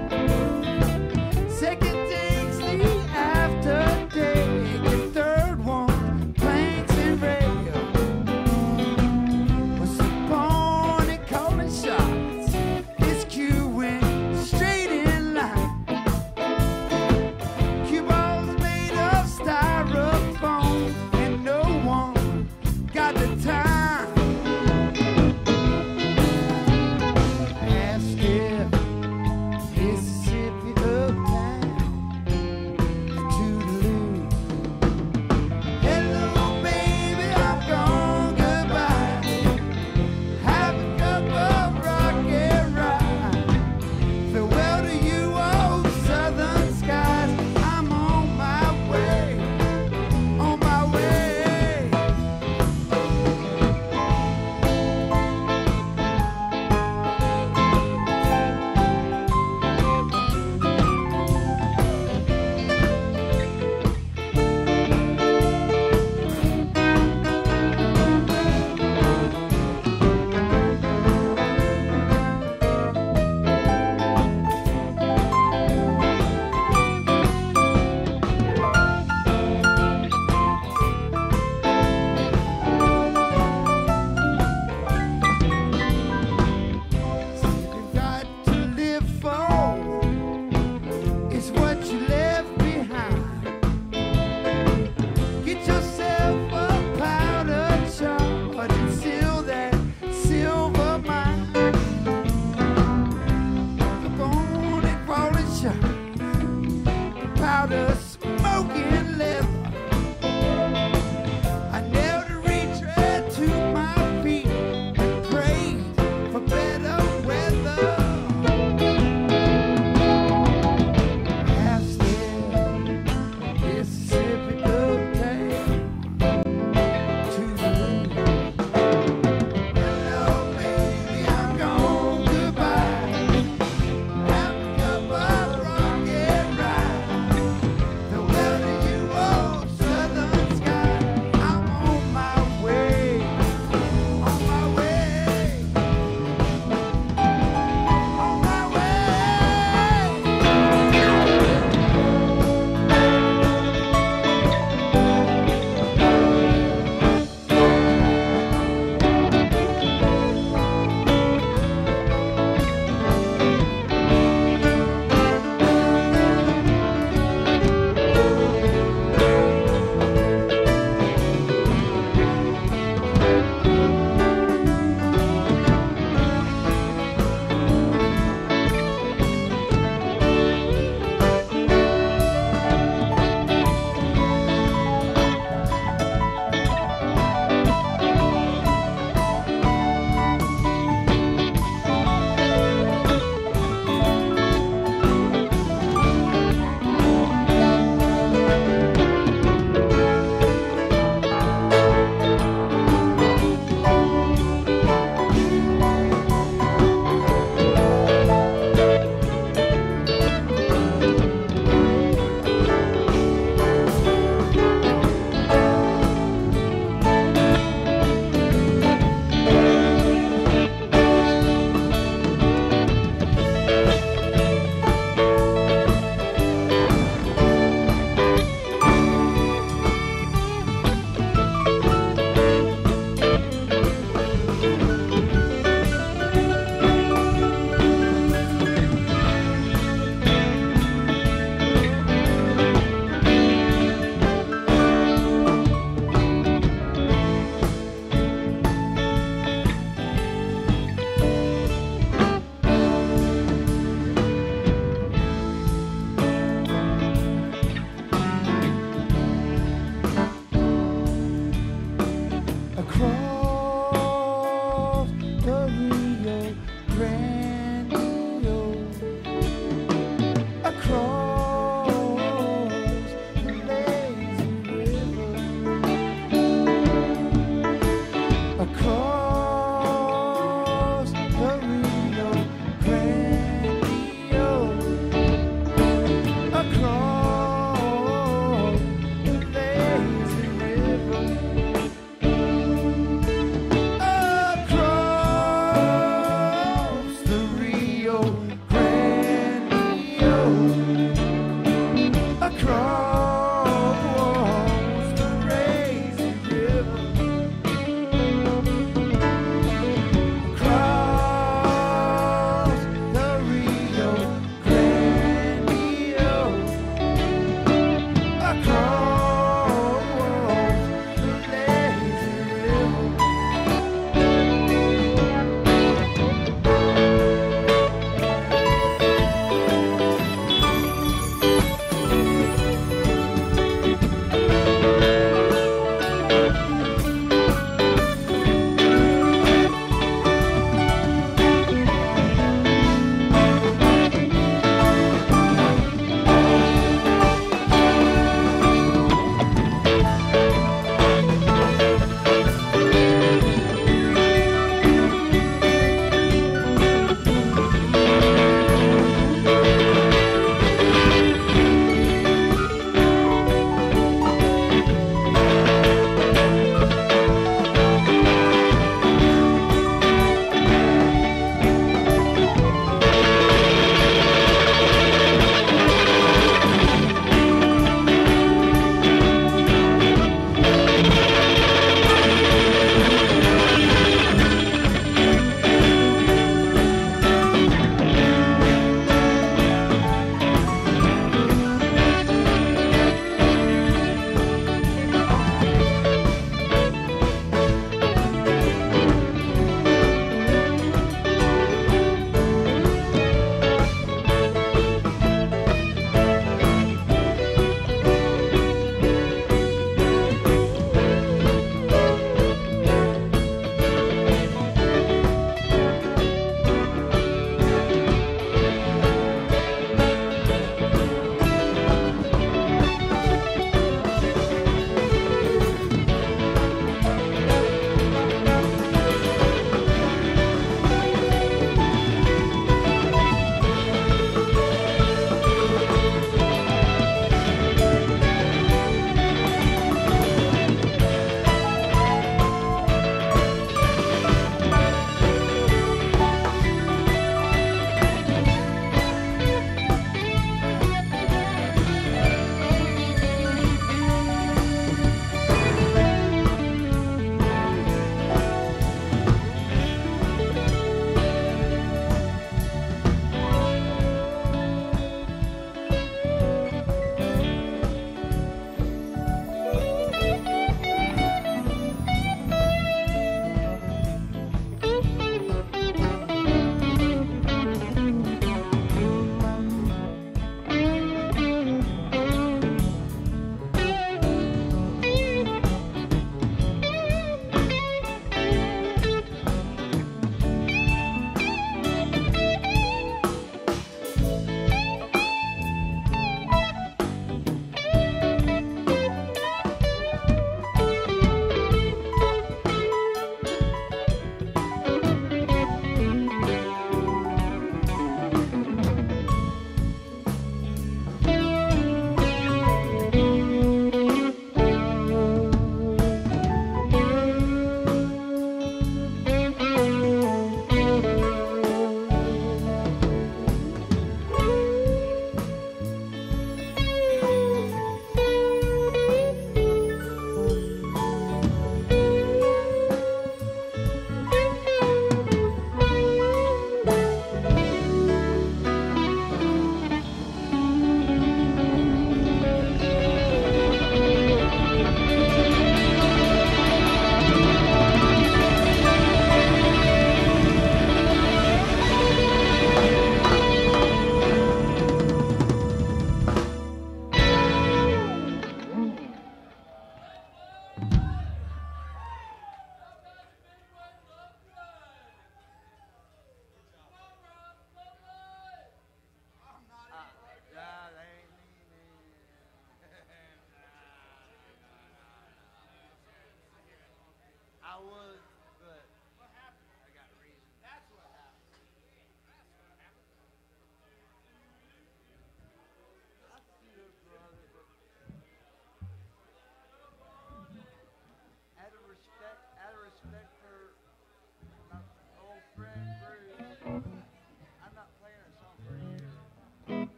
Second takes the after day. The third one planks and rail. Was upon and calling shots. His cue went straight in line. Cue balls made of styrofoam, and no one got the time.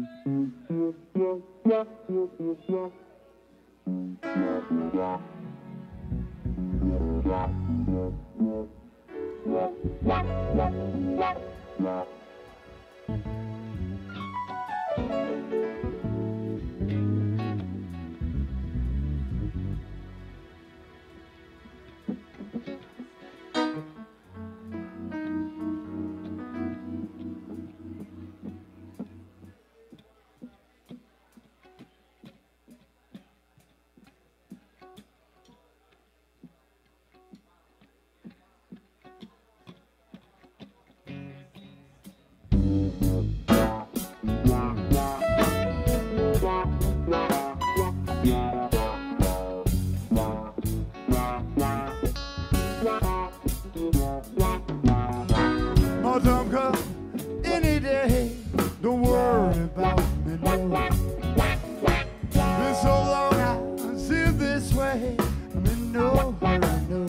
My time come any day. Don't worry about me, no. Been so long I see this way. I'm in no hurry, no.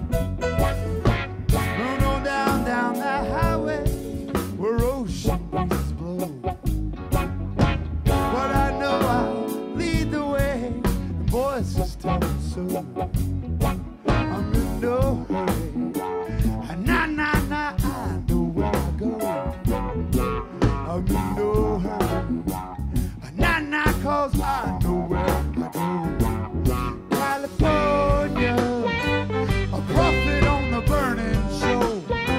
Run on down, down that highway where ocean breezes blow. But I know I'll lead the way. The voices tell me so. I'm in no hurry. Nah, nah, nah, I know where I go. I'm in no hurry. Nah, nah, cause I know where I go. California, a prophet on the burning shore.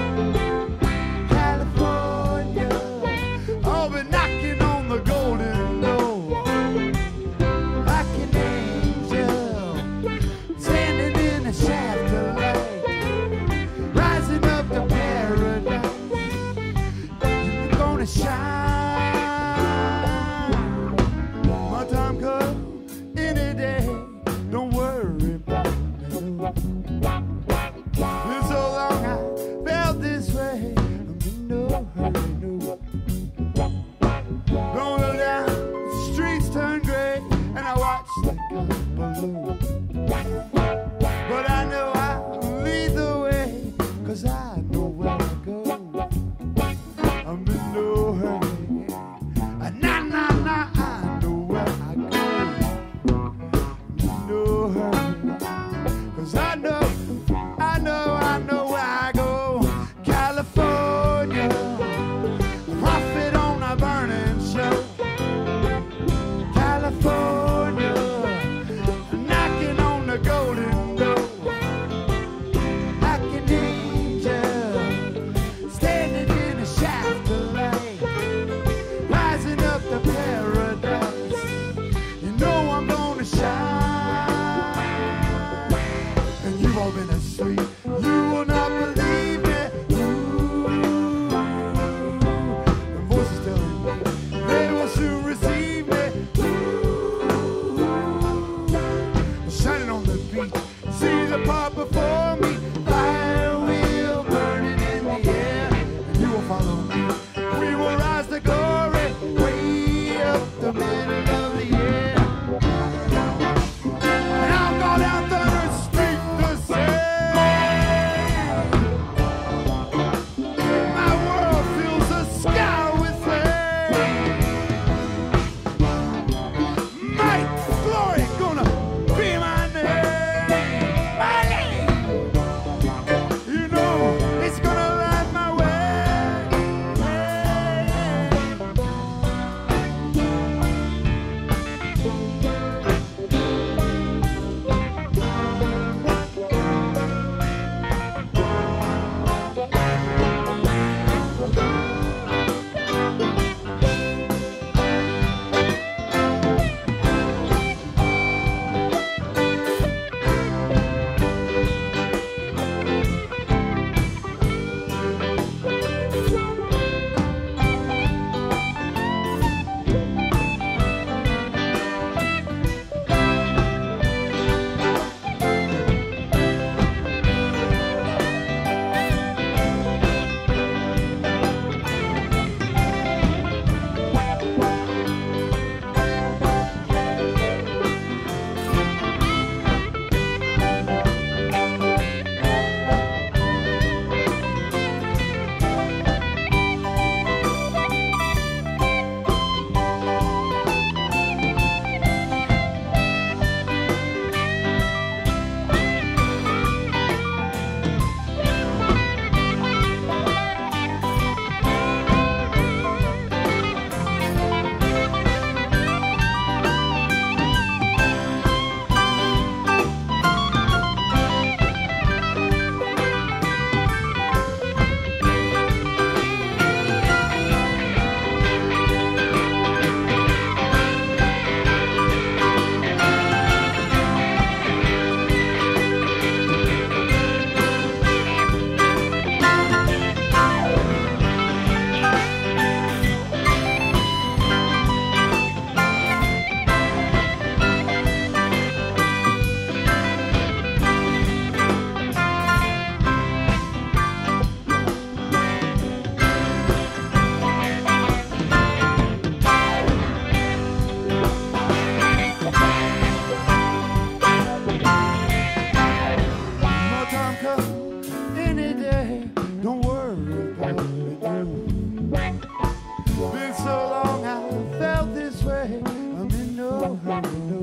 California, I'll be knocking on the golden door. Like an angel, sending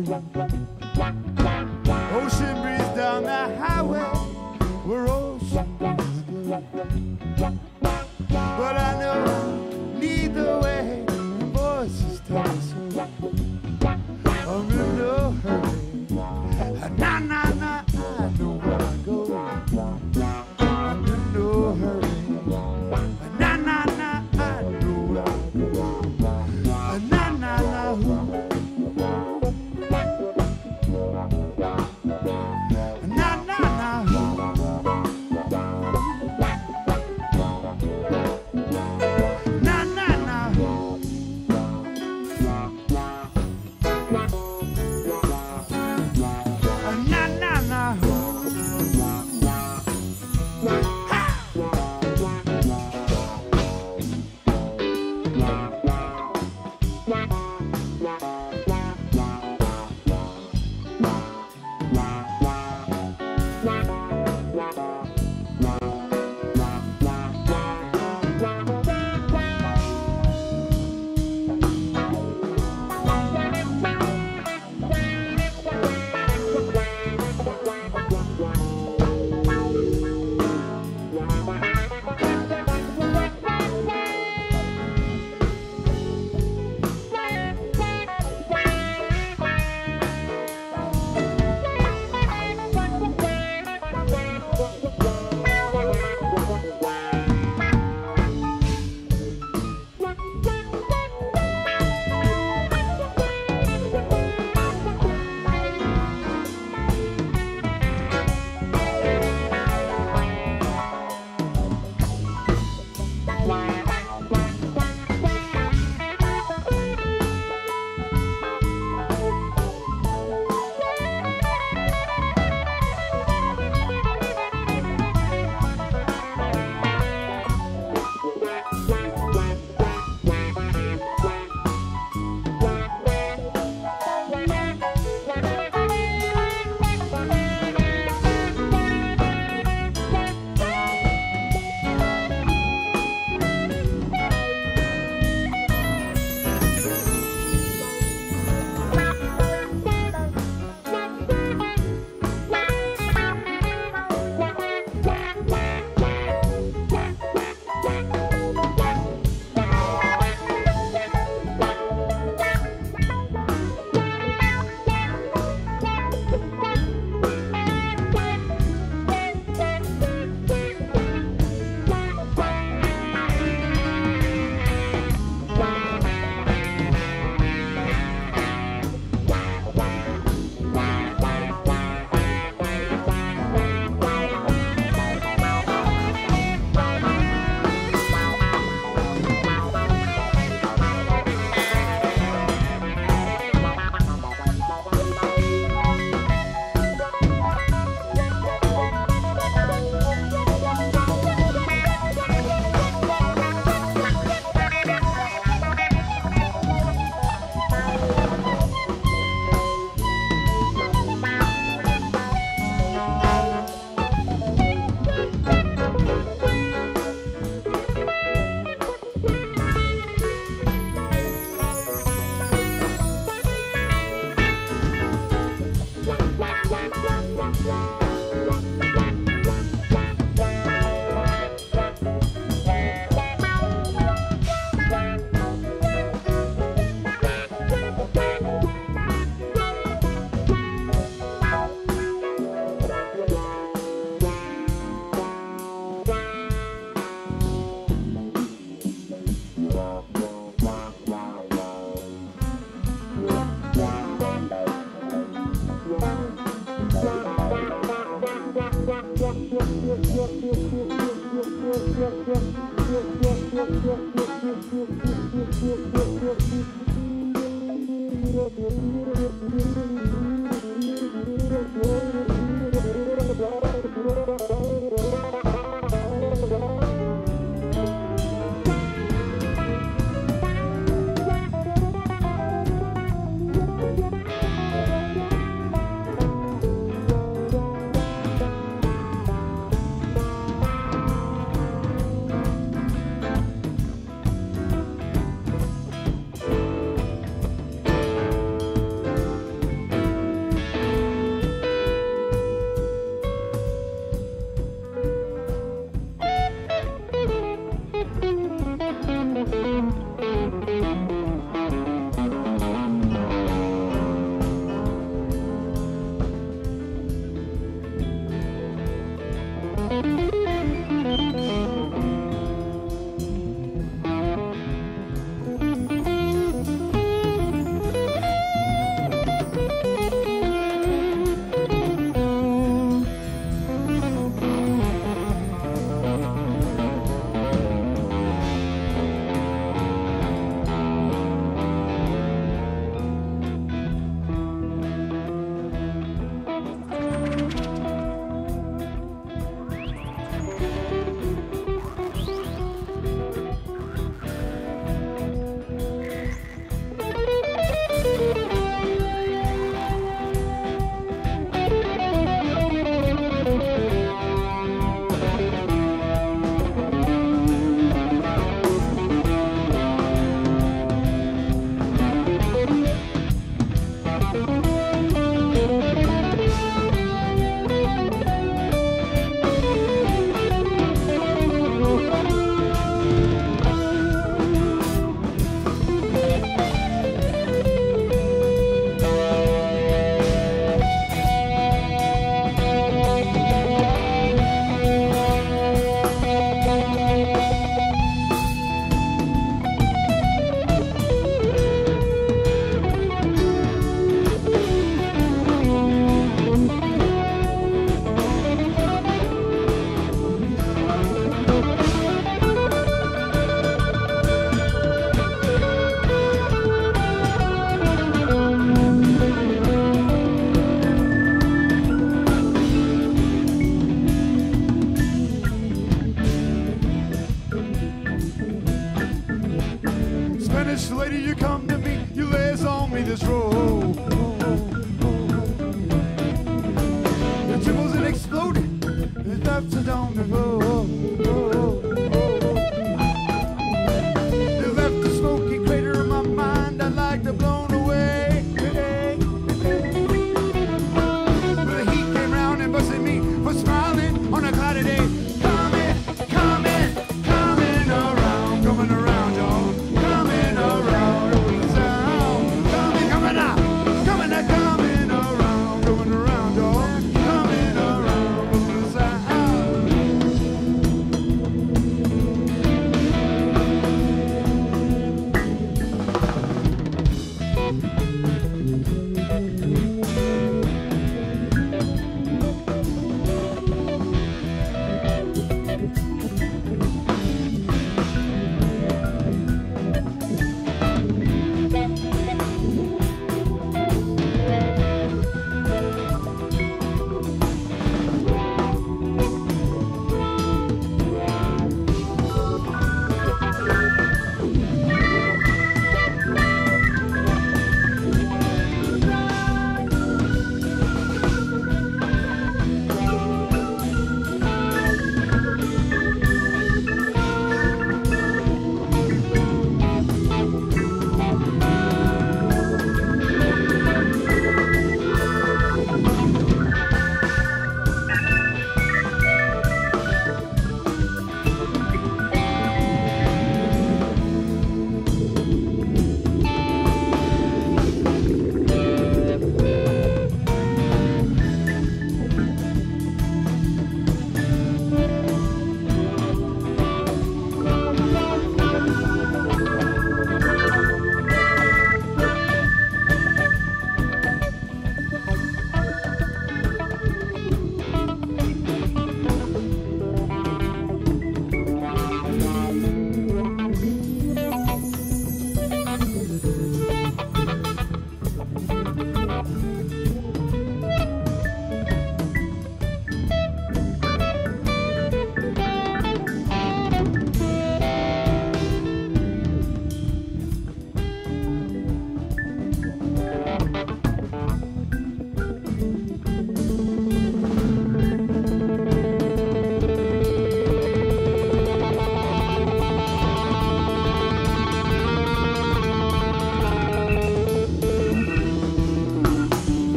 Ocean breeze down the highway, where ocean breeze blow. But I know neither way, the voices tell me so. I'm in no hurry, na na na, I know where I go. I'm in no hurry, na na na, I know where I go. Na na na, ooh.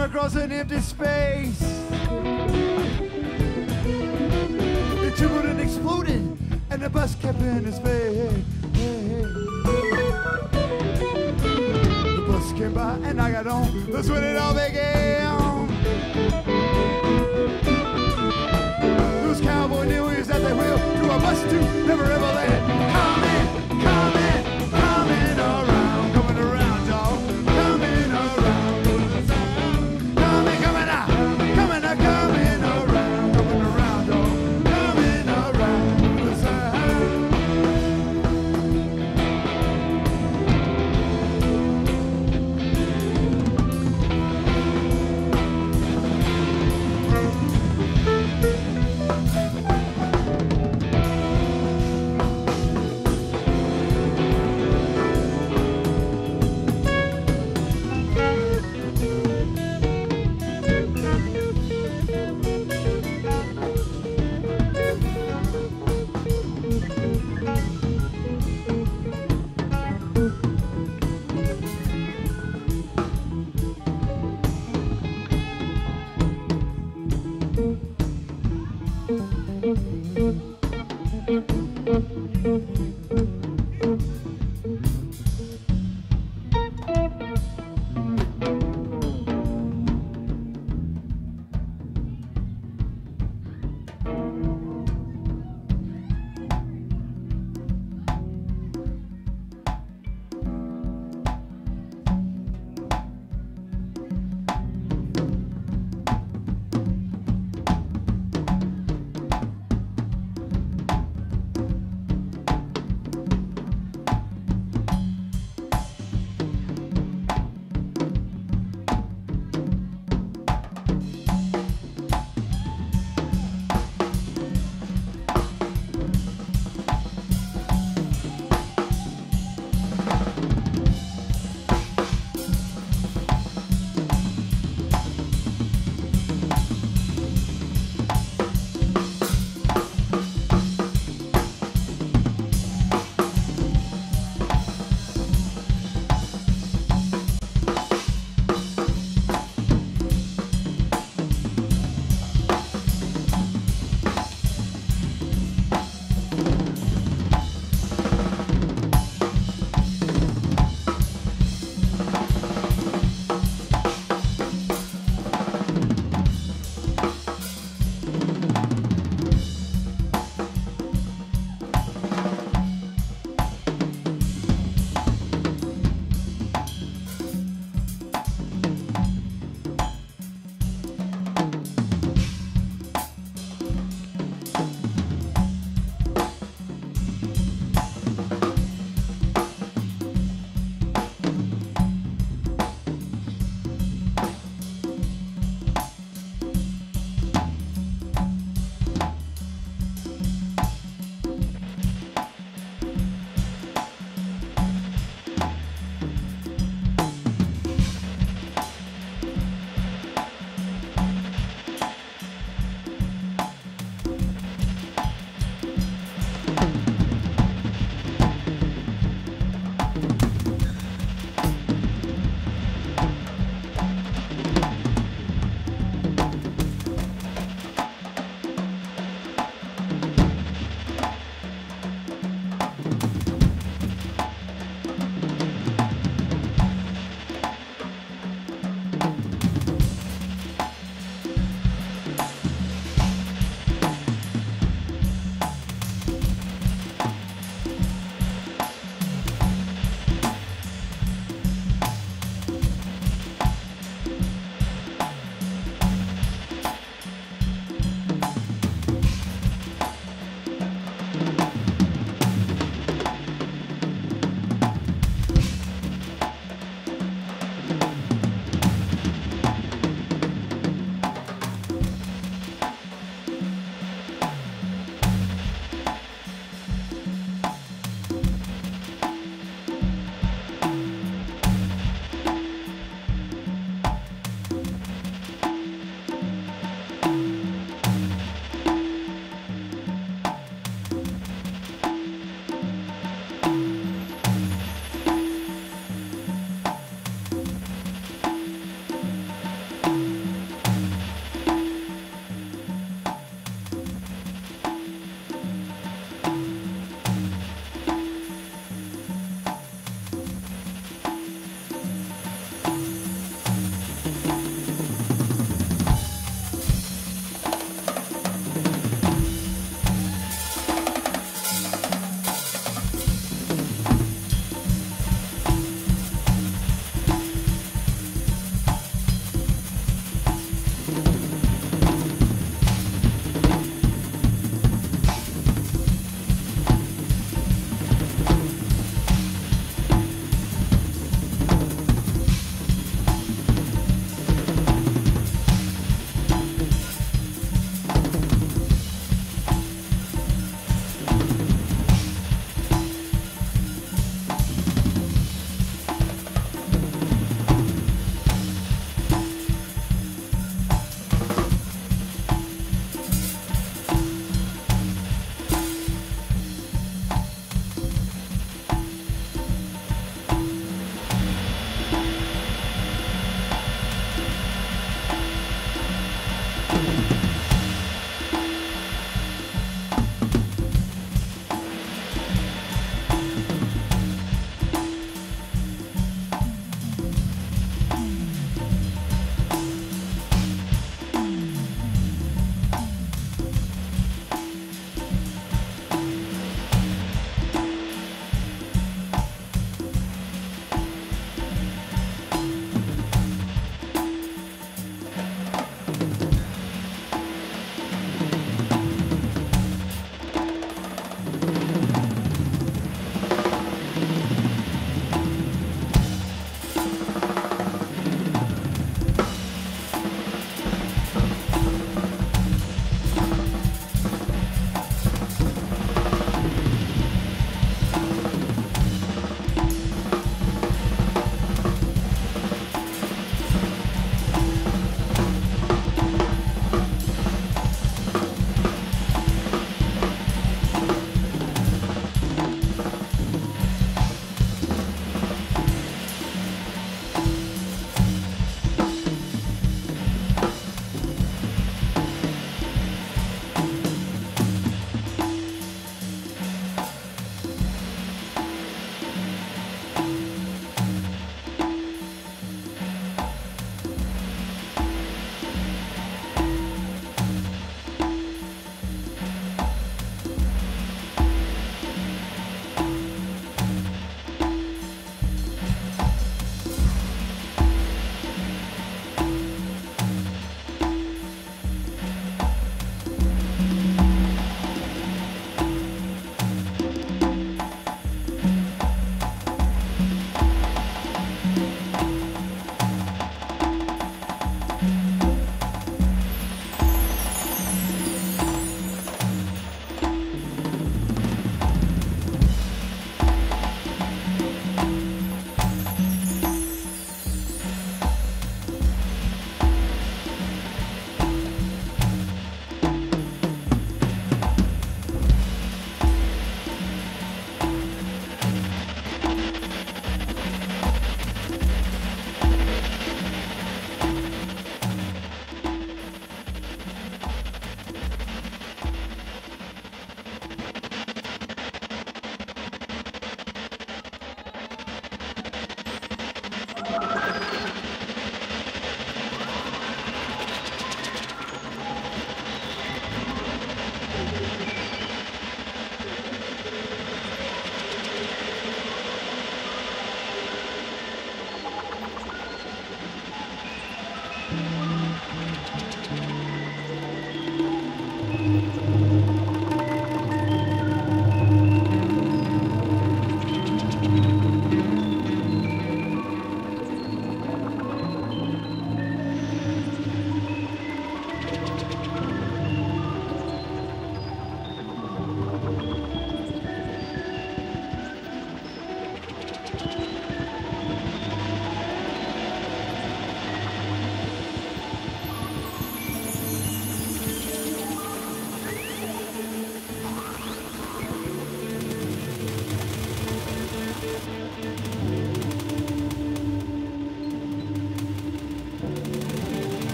came across an empty space. It trembled and exploded, and the bus kept in its face. The bus came by, and I got on. That's when it all began. Those cowboy newsies at the wheel to a bus to never ever land. Coming, coming, coming around, coming around, y'all. Coming around, coming, coming out, coming out, coming around, coming around, y'all. Coming around the sound.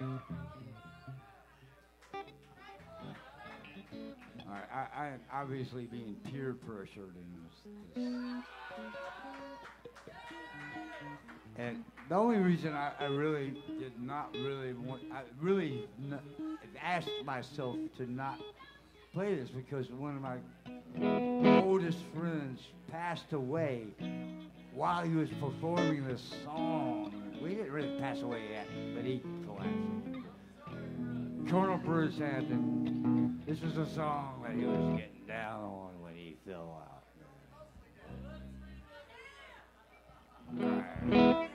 All right, I, I obviously being peer pressured in this, this. And the only reason I, I really did not really want, I really n- asked myself to not play this because one of my oldest friends passed away while he was performing this song. We didn't really pass away yet, but he collapsed. Colonel Bruce Hampton. This was a song that he was getting down on when he fell out. Right.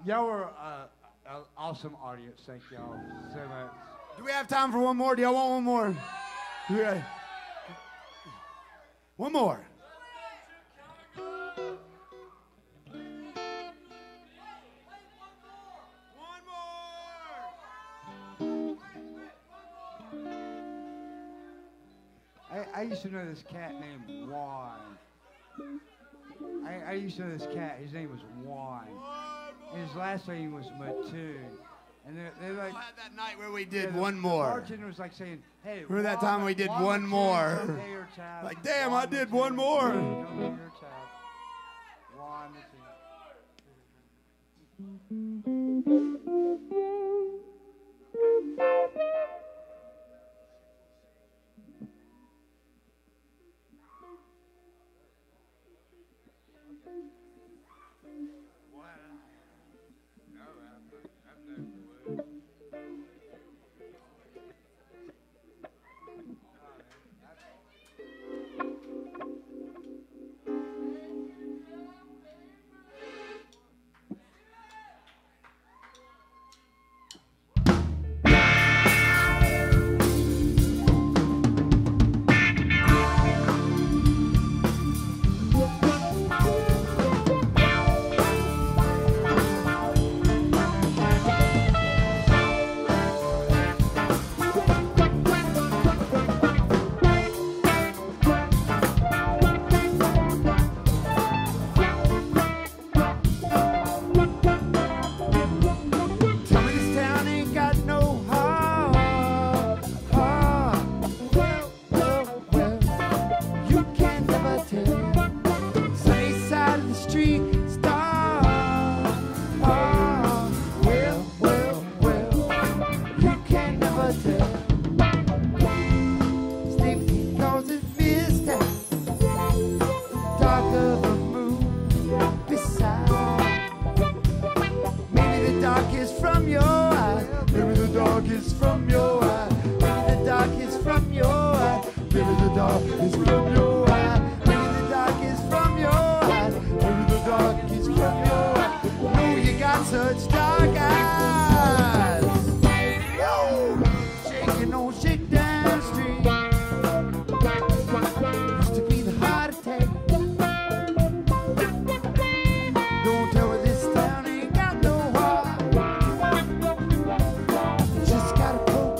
y'all were uh, an awesome audience. Thank y'all so much. Do we have time for one more? Do y'all want one more? Yeah. One more. I, I used to know this cat named Juan. I, I used to know this cat. His name was Juan. And his last name was Mattoon. And they're, they're like... that night where we did yeah, the, one the more. bartender was like saying, hey, Remember that Juan- time we did Juan one Mattoon, more? come pay your tab. Like, damn, Juan I did Mattoon, one more. come pay your tab. Juan Mattoon. Such dark eyes. Yo, shaking on Shakedown Street. Used to be the heart attack. Don't tell me this town ain't got no heart. Just got a poke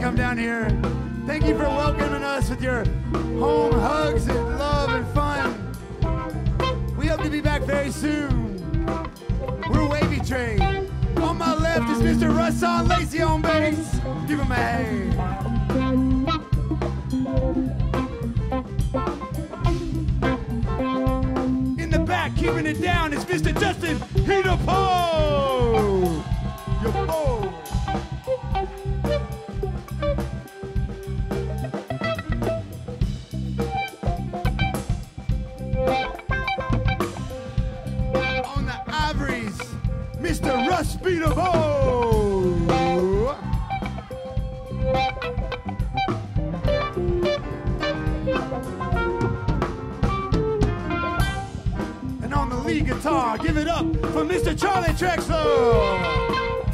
come down here. Thank you for welcoming us with your home hugs and love and fun. We hope to be back very soon. We're Wavy Train. On my left is Mister Russon Lacey on bass. Give him a hand. In the back, keeping it down, is Mister Justin Hitapo. Yo-po. On the ivories, Mister Russ Beatabo. And on the lead guitar, give it up for Mister Charlie Trexler.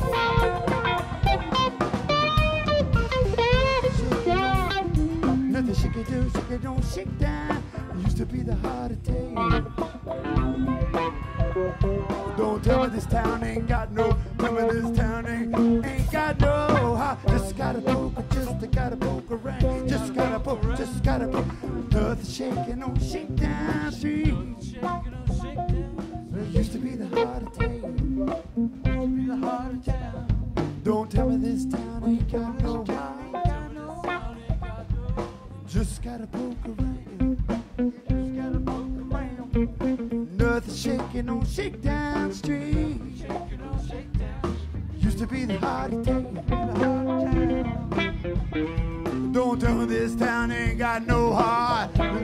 Nothing she can do, she can don't shake down. Used to be the heart of tail. Don't tell me this town ain't got no, tell me this town ain't, ain't got no heart. Just gotta poke, just gotta poke around. Just gotta poke, just gotta poke. Nothing shaking, no shake down street. It used to be the heart of town. Used to be the heart of town. Don't tell me this town ain't got no heart. Just gotta poke around. Just gotta poke around. Nothing shaking on Shakedown Street. Used to be the heart of town. Don't tell me this town ain't got no heart.